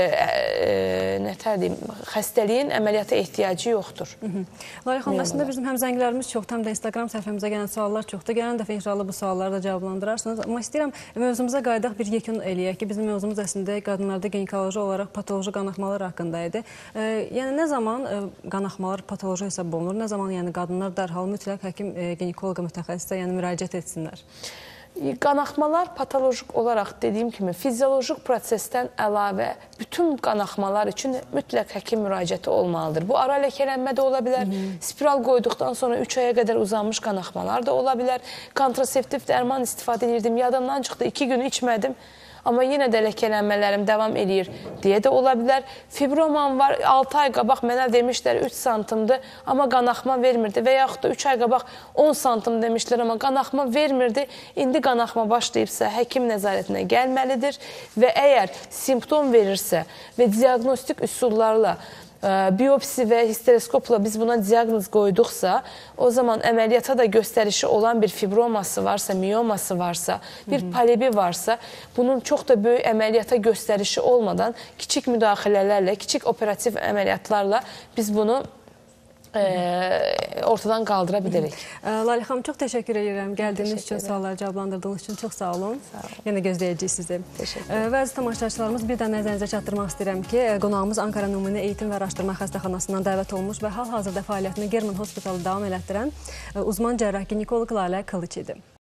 xəstəliyin əməliyyata ehtiyacı yoxdur. Lalə xanım, əslində bizim həm zənglərimiz çoxdur, həm də Instagram səhifəmizə gələn suallar çoxdur. Gələn dəfə inşallah bu sualları da cavablandırarsınız. Amma istəyirəm mövzumuza qayıdaq, bir yekun eləyək ki, bizim mövzumuz əslində qadınlarda ginekoloji olaraq patoloji qanaxmalar haqqında idi. Yəni nə zaman qanaxmalar patoloji hesab olunur, nə zaman yəni qadınlar dərhal mütləq həkim ginekoloqa mütəxəssisə yəni müraciət etsinlər? Qanaxmalar patolojik olaraq dediyim kimi fiziolojik prosesdən əlavə bütün qanaxmalar üçün mütləq həkim müraciəti olmalıdır. Bu ara ləkələnmə də ola bilər, spiral qoyduqdan sonra 3 aya qədər uzanmış qanaxmalar da ola bilər. Kontraseptiv dərman istifadə edirdim, yadımdan çıxdı, 2 gün içmədim. Amma yenə də ləkələnmələrim davam edir deyə də ola bilər. Fibromam var, 6 ay qabaq mənə demişlər 3 santimdir, amma qanaxma vermirdi. Və yaxud da 3 ay qabaq 10 santim demişlər, amma qanaxma vermirdi. İndi qanaxma başlayıbsa, həkim nəzarətinə gəlməlidir. Və əgər simptom verirsə və diaqnostik üsullarla, biopsi və histeroskopla biz buna diaqnoz qoyduqsa, o zaman əməliyyata da göstərişi olan bir fibroması varsa, miyoması varsa, bir polibi varsa, bunun çox da böyük əməliyyata göstərişi olmadan kiçik müdaxilələrlə, kiçik operativ əməliyyatlarla biz bunu ortadan qaldıra bilirik. Lalə xanım, çox təşəkkür edirəm. Gəldiyiniz üçün, sualları cavablandırdığınız üçün çox sağ olun. Yenə gözləyəcəyik sizi. Və əziz tamaşaçılarımız, bir də nəzərinizə çatdırmaq istəyirəm ki, qonağımız Ankara Nümunə Eğitim və Araşdırma Xəstəxanasından dəvət olmuş və hal-hazırda fəaliyyətini German Hospitalı davam elətdirən uzman cərrah ginekolog Lalə Qılıç idi.